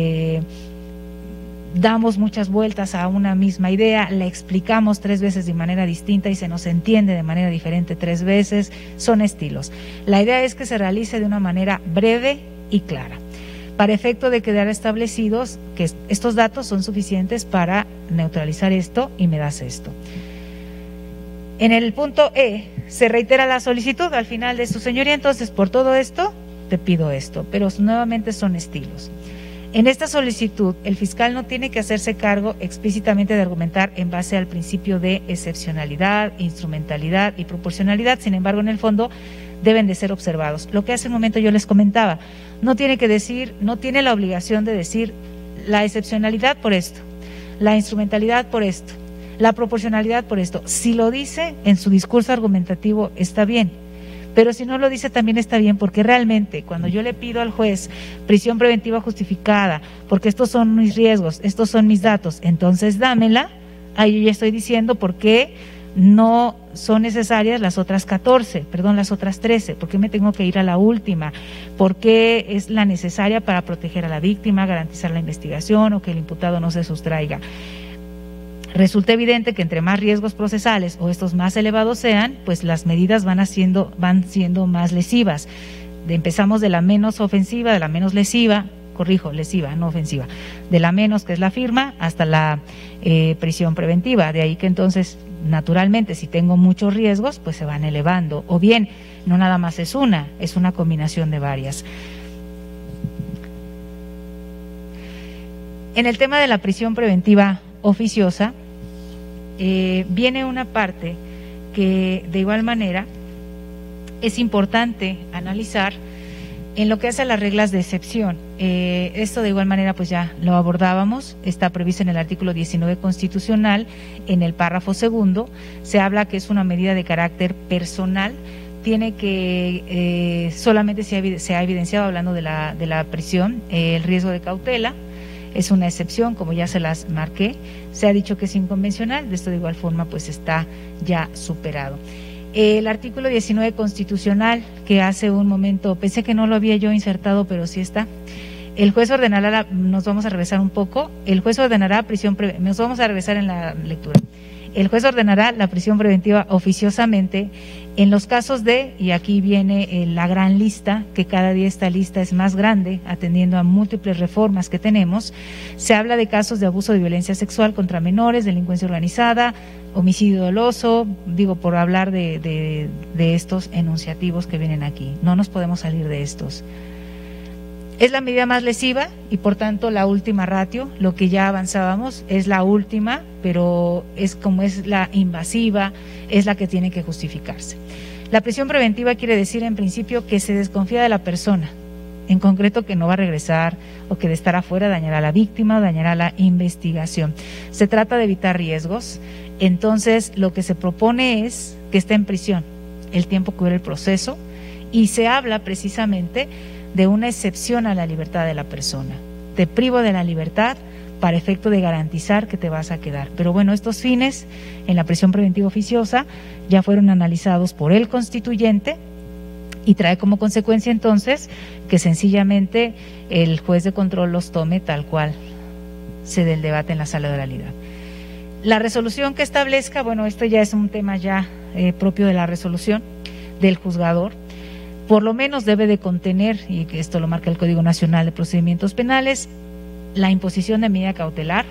damos muchas vueltas a una misma idea, la explicamos 3 veces de manera distinta y se nos entiende de manera diferente 3 veces, son estilos. La idea es que se realice de una manera breve y clara, para efecto de quedar establecidos que estos datos son suficientes para neutralizar esto y me das esto. En el punto E, se reitera la solicitud al final de su señoría, entonces por todo esto te pido esto, pero nuevamente son estilos. En esta solicitud, el fiscal no tiene que hacerse cargo explícitamente de argumentar en base al principio de excepcionalidad, instrumentalidad y proporcionalidad, sin embargo, en el fondo deben de ser observados. Lo que hace un momento yo les comentaba, no tiene que decir, no tiene la obligación de decir la excepcionalidad por esto, la instrumentalidad por esto, la proporcionalidad por esto. Si lo dice en su discurso argumentativo está bien, pero si no lo dice también está bien, porque realmente cuando yo le pido al juez prisión preventiva justificada, porque estos son mis riesgos, estos son mis datos, entonces dámela, ahí yo ya estoy diciendo por qué no son necesarias las otras 13, por qué me tengo que ir a la última, por qué es la necesaria para proteger a la víctima, garantizar la investigación o que el imputado no se sustraiga. Resulta evidente que entre más riesgos procesales o estos más elevados sean, pues las medidas van siendo más lesivas. Empezamos de la menos ofensiva, de la menos lesiva, lesiva, no ofensiva, de la menos, que es la firma, hasta la prisión preventiva. De ahí que entonces, naturalmente, si tengo muchos riesgos, pues se van elevando. O bien, no nada más es una combinación de varias. En el tema de la prisión preventiva oficiosa, viene una parte que de igual manera es importante analizar En lo que hace a las reglas de excepción, esto de igual manera pues ya lo abordábamos, está previsto en el artículo 19 constitucional, en el párrafo segundo, se habla que es una medida de carácter personal, tiene que, solamente se ha evidenciado, hablando de la prisión, el riesgo de cautela, es una excepción, como ya se las marqué, se ha dicho que es inconvencional, de esto de igual forma pues está ya superado. El artículo 19 constitucional, que hace un momento pensé que no lo había yo insertado, pero sí está. El juez ordenará, nos vamos a regresar un poco, el juez ordenará prisión preventiva, nos vamos a regresar en la lectura. El juez ordenará la prisión preventiva oficiosamente en los casos de, y aquí viene la gran lista, que cada día esta lista es más grande, atendiendo a múltiples reformas que tenemos. Se habla de casos de abuso de violencia sexual contra menores, delincuencia organizada, homicidio doloso, digo, por hablar de estos enunciativos que vienen aquí. No nos podemos salir de estos. Es la medida más lesiva y por tanto la última ratio, lo que ya avanzábamos, es la última, pero es como es la invasiva, es la que tiene que justificarse. La prisión preventiva quiere decir en principio que se desconfía de la persona, en concreto que no va a regresar o que de estar afuera dañará a la víctima o dañará la investigación. Se trata de evitar riesgos, entonces lo que se propone es que esté en prisión el tiempo que dure el proceso y se habla precisamente de una excepción a la libertad de la persona. Te privo de la libertad para efecto de garantizar que te vas a quedar. Pero bueno, estos fines en la prisión preventiva oficiosa ya fueron analizados por el constituyente y trae como consecuencia entonces que sencillamente el juez de control los tome tal cual se dé el debate en la sala de oralidad. La resolución que establezca, bueno, esto ya es un tema ya propio de la resolución del juzgador, por lo menos debe de contener, y esto lo marca el Código Nacional de Procedimientos Penales, la imposición de medida cautelar,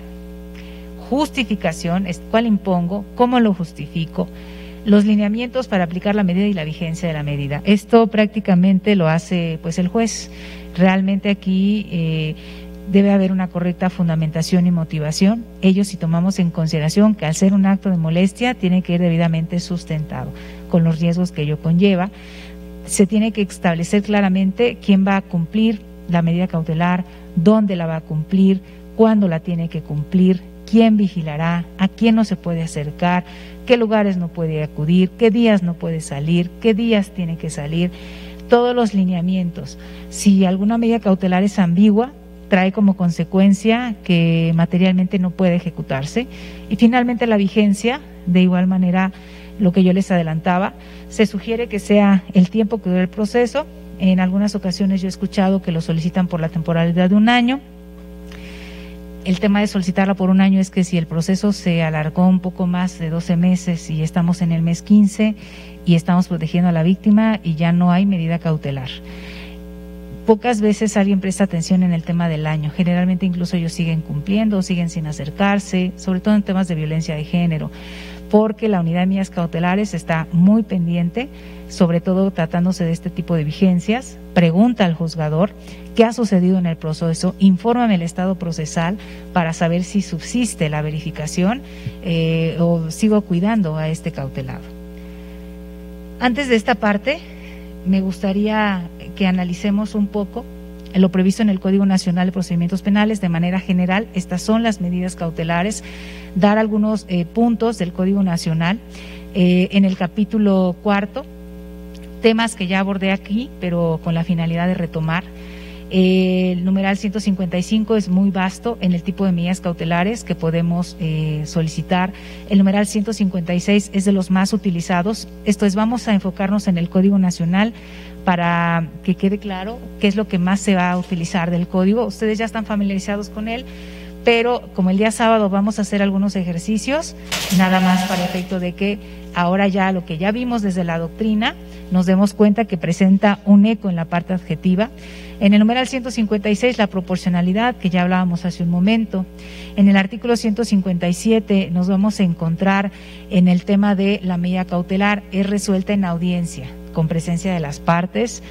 justificación, cuál impongo, cómo lo justifico, los lineamientos para aplicar la medida y la vigencia de la medida. Esto prácticamente lo hace pues el juez. Realmente aquí debe haber una correcta fundamentación y motivación. Ello si tomamos en consideración que al ser un acto de molestia tiene que ir debidamente sustentado, con los riesgos que ello conlleva. Se tiene que establecer claramente quién va a cumplir la medida cautelar, dónde la va a cumplir, cuándo la tiene que cumplir, quién vigilará, a quién no se puede acercar, qué lugares no puede acudir, qué días no puede salir, qué días tiene que salir, todos los lineamientos. Si alguna medida cautelar es ambigua, trae como consecuencia que materialmente no puede ejecutarse. Y finalmente la vigencia, de igual manera, lo que yo les adelantaba, se sugiere que sea el tiempo que dure el proceso. En algunas ocasiones yo he escuchado que lo solicitan por la temporalidad de un año. El tema de solicitarla por un año es que si el proceso se alargó un poco más de 12 meses y estamos en el mes 15 y estamos protegiendo a la víctima y ya no hay medida cautelar. Pocas veces alguien presta atención en el tema del año, generalmente incluso ellos siguen cumpliendo, siguen sin acercarse, sobre todo en temas de violencia de género, porque la unidad de medidas cautelares está muy pendiente, sobre todo tratándose de este tipo de vigencias. Pregunta al juzgador qué ha sucedido en el proceso, infórmame el estado procesal para saber si subsiste la verificación o sigo cuidando a este cautelado. Antes de esta parte, me gustaría que analicemos un poco lo previsto en el Código Nacional de Procedimientos Penales. De manera general, estas son las medidas cautelares. Dar algunos puntos del Código Nacional. En el capítulo 4, temas que ya abordé aquí, pero con la finalidad de retomar. El numeral 155 es muy vasto en el tipo de medidas cautelares que podemos solicitar. El numeral 156 es de los más utilizados. Esto es, vamos a enfocarnos en el Código Nacional para que quede claro qué es lo que más se va a utilizar del Código. Ustedes ya están familiarizados con él, pero como el día sábado vamos a hacer algunos ejercicios, nada más para efecto de que ahora ya lo que ya vimos desde la doctrina, nos demos cuenta que presenta un eco en la parte adjetiva. En el numeral 156, la proporcionalidad, que ya hablábamos hace un momento. En el artículo 157 nos vamos a encontrar en el tema de la medida cautelar, es resuelta en audiencia, con presencia de las partes.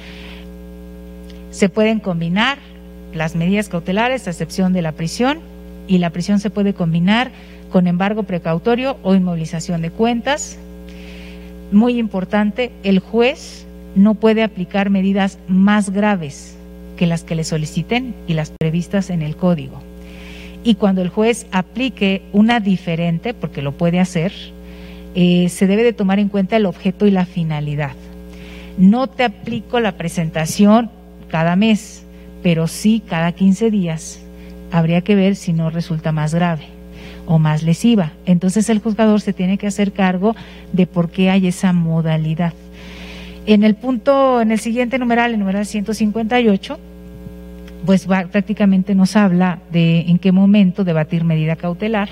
Se pueden combinar las medidas cautelares, a excepción de la prisión, y la prisión se puede combinar con embargo precautorio o inmovilización de cuentas. Muy importante, el juez no puede aplicar medidas más graves que las que le soliciten y las previstas en el código. Y cuando el juez aplique una diferente, porque lo puede hacer, se debe de tomar en cuenta el objeto y la finalidad. No te aplico la presentación cada mes, pero sí cada 15 días. Habría que ver si no resulta más grave o más lesiva. Entonces el juzgador se tiene que hacer cargo de por qué hay esa modalidad. En el siguiente numeral, el numeral 158, pues prácticamente nos habla de en qué momento debatir medida cautelar.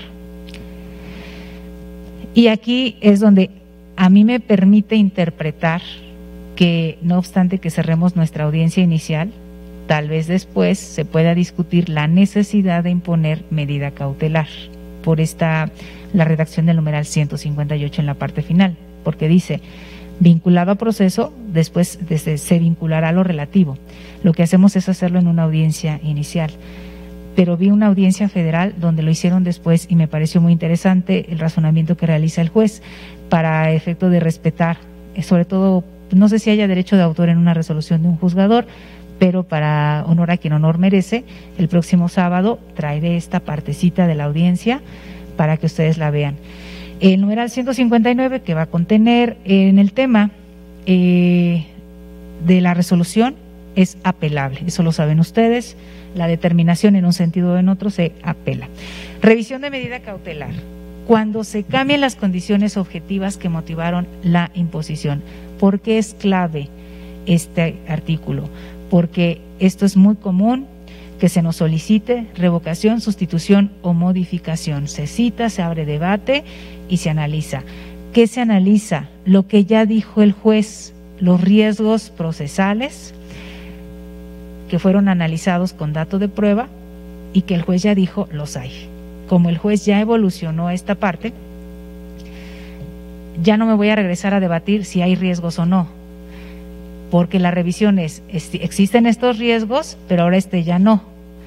Y aquí es donde a mí me permite interpretar que, no obstante que cerremos nuestra audiencia inicial, tal vez después se pueda discutir la necesidad de imponer medida cautelar por la redacción del numeral 158 en la parte final, porque dice, vinculado a proceso, después se vinculará a lo relativo. Lo que hacemos es hacerlo en una audiencia inicial. Pero vi una audiencia federal donde lo hicieron después y me pareció muy interesante el razonamiento que realiza el juez para efecto de respetar, sobre todo, no sé si haya derecho de autor en una resolución de un juzgador, pero para honor a quien honor merece, el próximo sábado traeré esta partecita de la audiencia para que ustedes la vean. El numeral 159, que va a contener en el tema de la resolución, es apelable, eso lo saben ustedes, la determinación en un sentido o en otro se apela. Revisión de medida cautelar, cuando se cambien las condiciones objetivas que motivaron la imposición. ¿Por qué es clave este artículo? Porque esto es muy común, que se nos solicite revocación, sustitución o modificación. Se cita, se abre debate y se analiza. ¿Qué se analiza? Lo que ya dijo el juez, los riesgos procesales que fueron analizados con dato de prueba y que el juez ya dijo los hay. Como el juez ya evolucionó esta parte, ya no me voy a regresar a debatir si hay riesgos o no, porque la revisión es, existen estos riesgos, pero ahora ya no,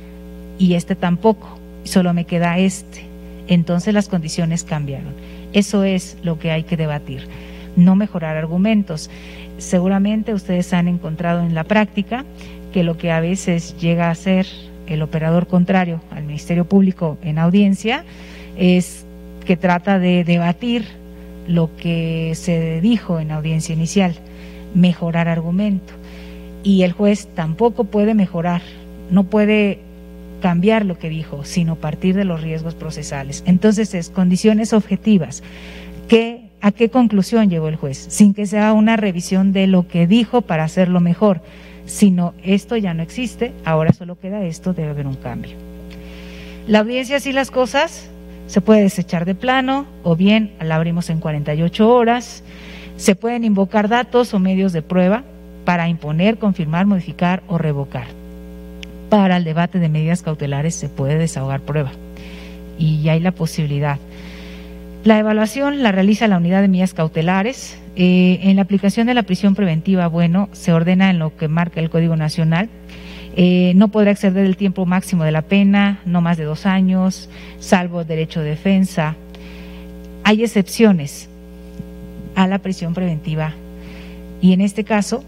y tampoco, solo me queda entonces las condiciones cambiaron. Eso es lo que hay que debatir, no mejorar argumentos. Seguramente ustedes han encontrado en la práctica que lo que a veces llega a ser el operador contrario al Ministerio Público en audiencia es que trata de debatir lo que se dijo en audiencia inicial, mejorar argumento, y el juez tampoco puede mejorar, no puede cambiar lo que dijo, sino partir de los riesgos procesales. Entonces es condiciones objetivas. ¿A qué conclusión llegó el juez? Sin que sea una revisión de lo que dijo para hacerlo mejor, sino esto ya no existe, ahora solo queda esto, debe haber un cambio. La audiencia, así las cosas, se puede desechar de plano o bien la abrimos en 48 horas, se pueden invocar datos o medios de prueba para imponer, confirmar, modificar o revocar. Para el debate de medidas cautelares se puede desahogar prueba y hay la posibilidad. La evaluación la realiza la unidad de medidas cautelares. En la aplicación de la prisión preventiva, se ordena en lo que marca el Código Nacional. No podrá exceder el tiempo máximo de la pena, no más de 2 años, salvo derecho de defensa. Hay excepciones a la prisión preventiva y en este caso,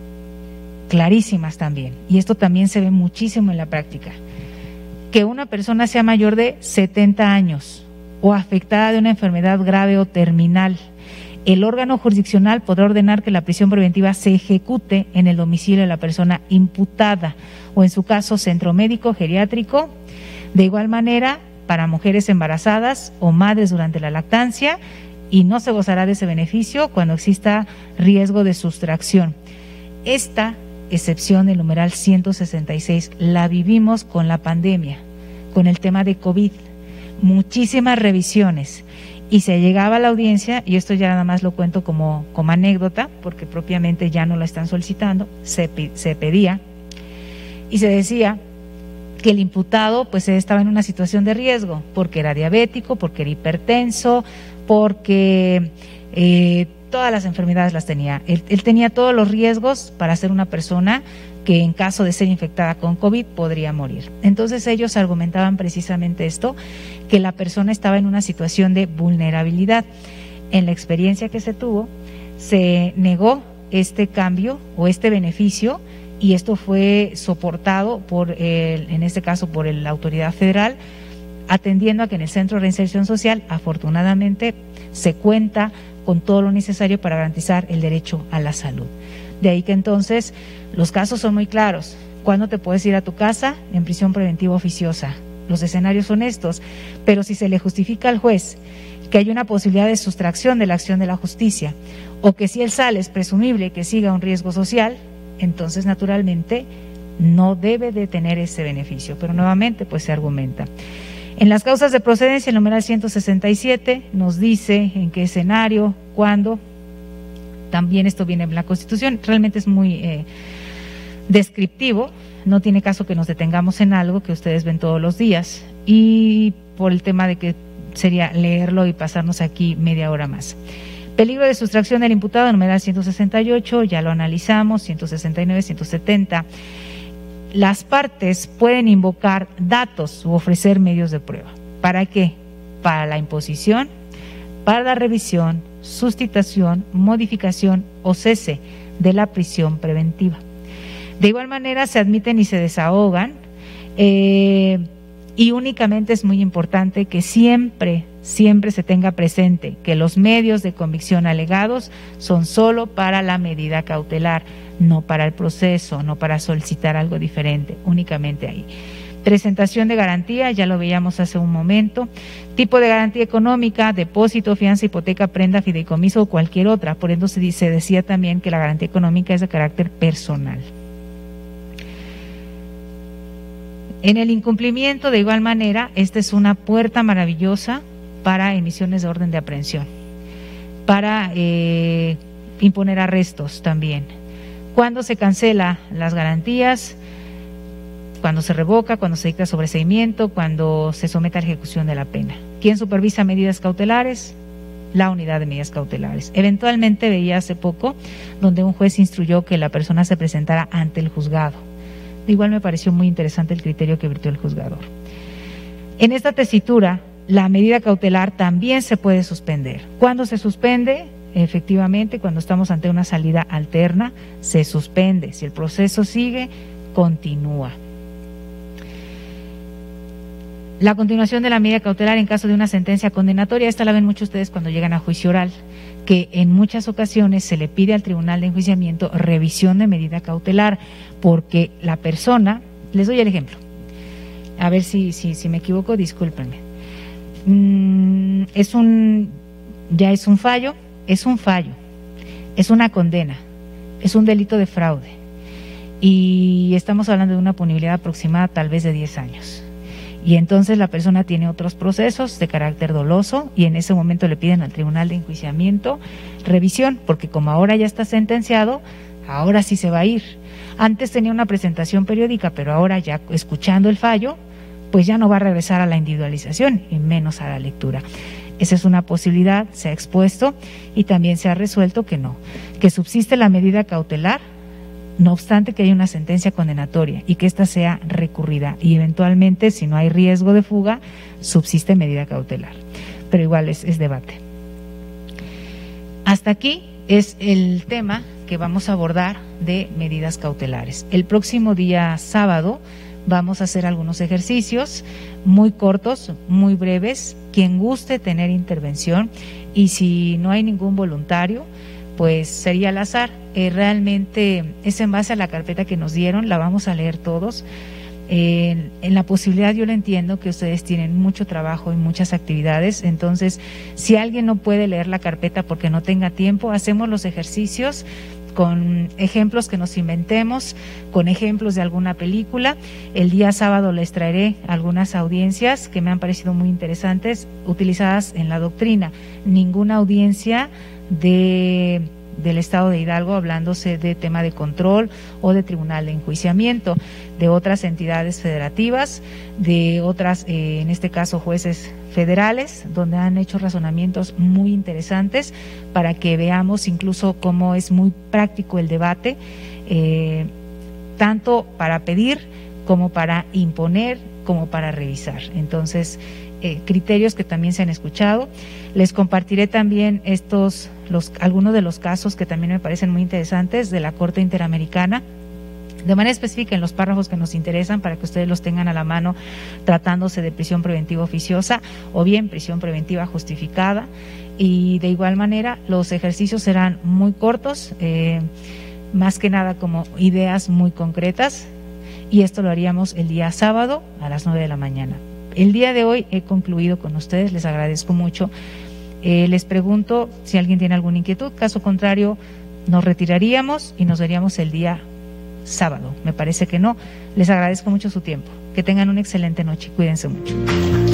clarísimas también, y esto también se ve muchísimo en la práctica, que una persona sea mayor de 70 años o afectada de una enfermedad grave o terminal. El órgano jurisdiccional podrá ordenar que la prisión preventiva se ejecute en el domicilio de la persona imputada o en su caso centro médico geriátrico. De igual manera, para mujeres embarazadas o madres durante la lactancia, y no se gozará de ese beneficio cuando exista riesgo de sustracción. Esta excepción del numeral 166 la vivimos con la pandemia, con el tema de COVID, muchísimas revisiones. Y se llegaba a la audiencia, y esto ya nada más lo cuento como anécdota, porque propiamente ya no lo están solicitando, se pedía y se decía que el imputado pues estaba en una situación de riesgo, porque era diabético, porque era hipertenso, porque todas las enfermedades las tenía. Él tenía todos los riesgos para ser una persona que en caso de ser infectada con COVID podría morir. Entonces ellos argumentaban precisamente esto, que la persona estaba en una situación de vulnerabilidad. En la experiencia que se tuvo, se negó este cambio o este beneficio, y esto fue soportado en este caso por la autoridad federal, atendiendo a que en el Centro de Reinserción Social, afortunadamente, se cuenta con todo lo necesario para garantizar el derecho a la salud. De ahí que entonces los casos son muy claros. ¿Cuándo te puedes ir a tu casa? En prisión preventiva oficiosa. Los escenarios son estos, pero si se le justifica al juez que hay una posibilidad de sustracción de la acción de la justicia, o que si él sale es presumible que siga un riesgo social, entonces naturalmente no debe de tener ese beneficio, pero nuevamente pues se argumenta. En las causas de procedencia, el numeral 167 nos dice en qué escenario, cuándo. También esto viene en la Constitución, realmente es muy descriptivo, no tiene caso que nos detengamos en algo que ustedes ven todos los días, y por el tema de que sería leerlo y pasarnos aquí media hora más. Peligro de sustracción del imputado, numeral 168, ya lo analizamos, 169, 170. Las partes pueden invocar datos u ofrecer medios de prueba. ¿Para qué? Para la imposición, para la revisión, sustitución, modificación o cese de la prisión preventiva. De igual manera se admiten y se desahogan, y únicamente es muy importante que siempre se tenga presente que los medios de convicción alegados son solo para la medida cautelar, no para el proceso, no para solicitar algo diferente, únicamente ahí. Presentación de garantía, ya lo veíamos hace un momento. Tipo de garantía económica, depósito, fianza, hipoteca, prenda, fideicomiso o cualquier otra. Por eso se decía también que la garantía económica es de carácter personal. En el incumplimiento, de igual manera, esta es una puerta maravillosa para emisiones de orden de aprehensión, para imponer arrestos también. Cuando se cancela las garantías, cuando se revoca, cuando se dicta sobreseimiento, cuando se somete a la ejecución de la pena. ¿Quién supervisa medidas cautelares? La unidad de medidas cautelares. Eventualmente veía hace poco donde un juez instruyó que la persona se presentara ante el juzgado. Igual me pareció muy interesante el criterio que virtió el juzgador. En esta tesitura, la medida cautelar también se puede suspender. ¿Cuándo se suspende? Efectivamente, cuando estamos ante una salida alterna, se suspende. Si el proceso sigue, continúa. La continuación de la medida cautelar en caso de una sentencia condenatoria, esta la ven muchos ustedes cuando llegan a juicio oral, que en muchas ocasiones se le pide al Tribunal de Enjuiciamiento revisión de medida cautelar, porque la persona, les doy el ejemplo, a ver si me equivoco, discúlpenme. Ya es un fallo, es una condena, es un delito de fraude, y estamos hablando de una punibilidad aproximada tal vez de 10 años. Y entonces la persona tiene otros procesos de carácter doloso y en ese momento le piden al Tribunal de Enjuiciamiento revisión, porque como ahora ya está sentenciado, ahora sí se va a ir. Antes tenía una presentación periódica, pero ahora ya escuchando el fallo, pues ya no va a regresar a la individualización y menos a la lectura. Esa es una posibilidad, se ha expuesto y también se ha resuelto que no, que subsiste la medida cautelar, no obstante que haya una sentencia condenatoria y que ésta sea recurrida y eventualmente, si no hay riesgo de fuga, subsiste medida cautelar. Pero igual es debate. Hasta aquí es el tema que vamos a abordar de medidas cautelares. El próximo día sábado vamos a hacer algunos ejercicios muy cortos, muy breves, quien guste tener intervención, y si no hay ningún voluntario, pues sería al azar. Realmente es en base a la carpeta que nos dieron, la vamos a leer todos. En la posibilidad, yo lo entiendo, que ustedes tienen mucho trabajo y muchas actividades, entonces si alguien no puede leer la carpeta porque no tenga tiempo, hacemos los ejercicios con ejemplos que nos inventemos, con ejemplos de alguna película. El día sábado les traeré algunas audiencias que me han parecido muy interesantes, utilizadas en la doctrina. Ninguna audiencia del Estado de Hidalgo hablándose de tema de control o de tribunal de enjuiciamiento, de otras entidades federativas, de otras, en este caso jueces federales, donde han hecho razonamientos muy interesantes para que veamos incluso cómo es muy práctico el debate, tanto para pedir como para imponer, como para revisar. Entonces, criterios que también se han escuchado. Les compartiré también algunos de los casos que también me parecen muy interesantes de la Corte Interamericana, de manera específica en los párrafos que nos interesan para que ustedes los tengan a la mano, tratándose de prisión preventiva oficiosa o bien prisión preventiva justificada. Y de igual manera los ejercicios serán muy cortos, más que nada como ideas muy concretas, y esto lo haríamos el día sábado a las 9 de la mañana. El día de hoy he concluido con ustedes, les agradezco mucho. Les pregunto si alguien tiene alguna inquietud, caso contrario nos retiraríamos y nos veríamos el día sábado. Me parece que no. Les agradezco mucho su tiempo. Que tengan una excelente noche. Cuídense mucho.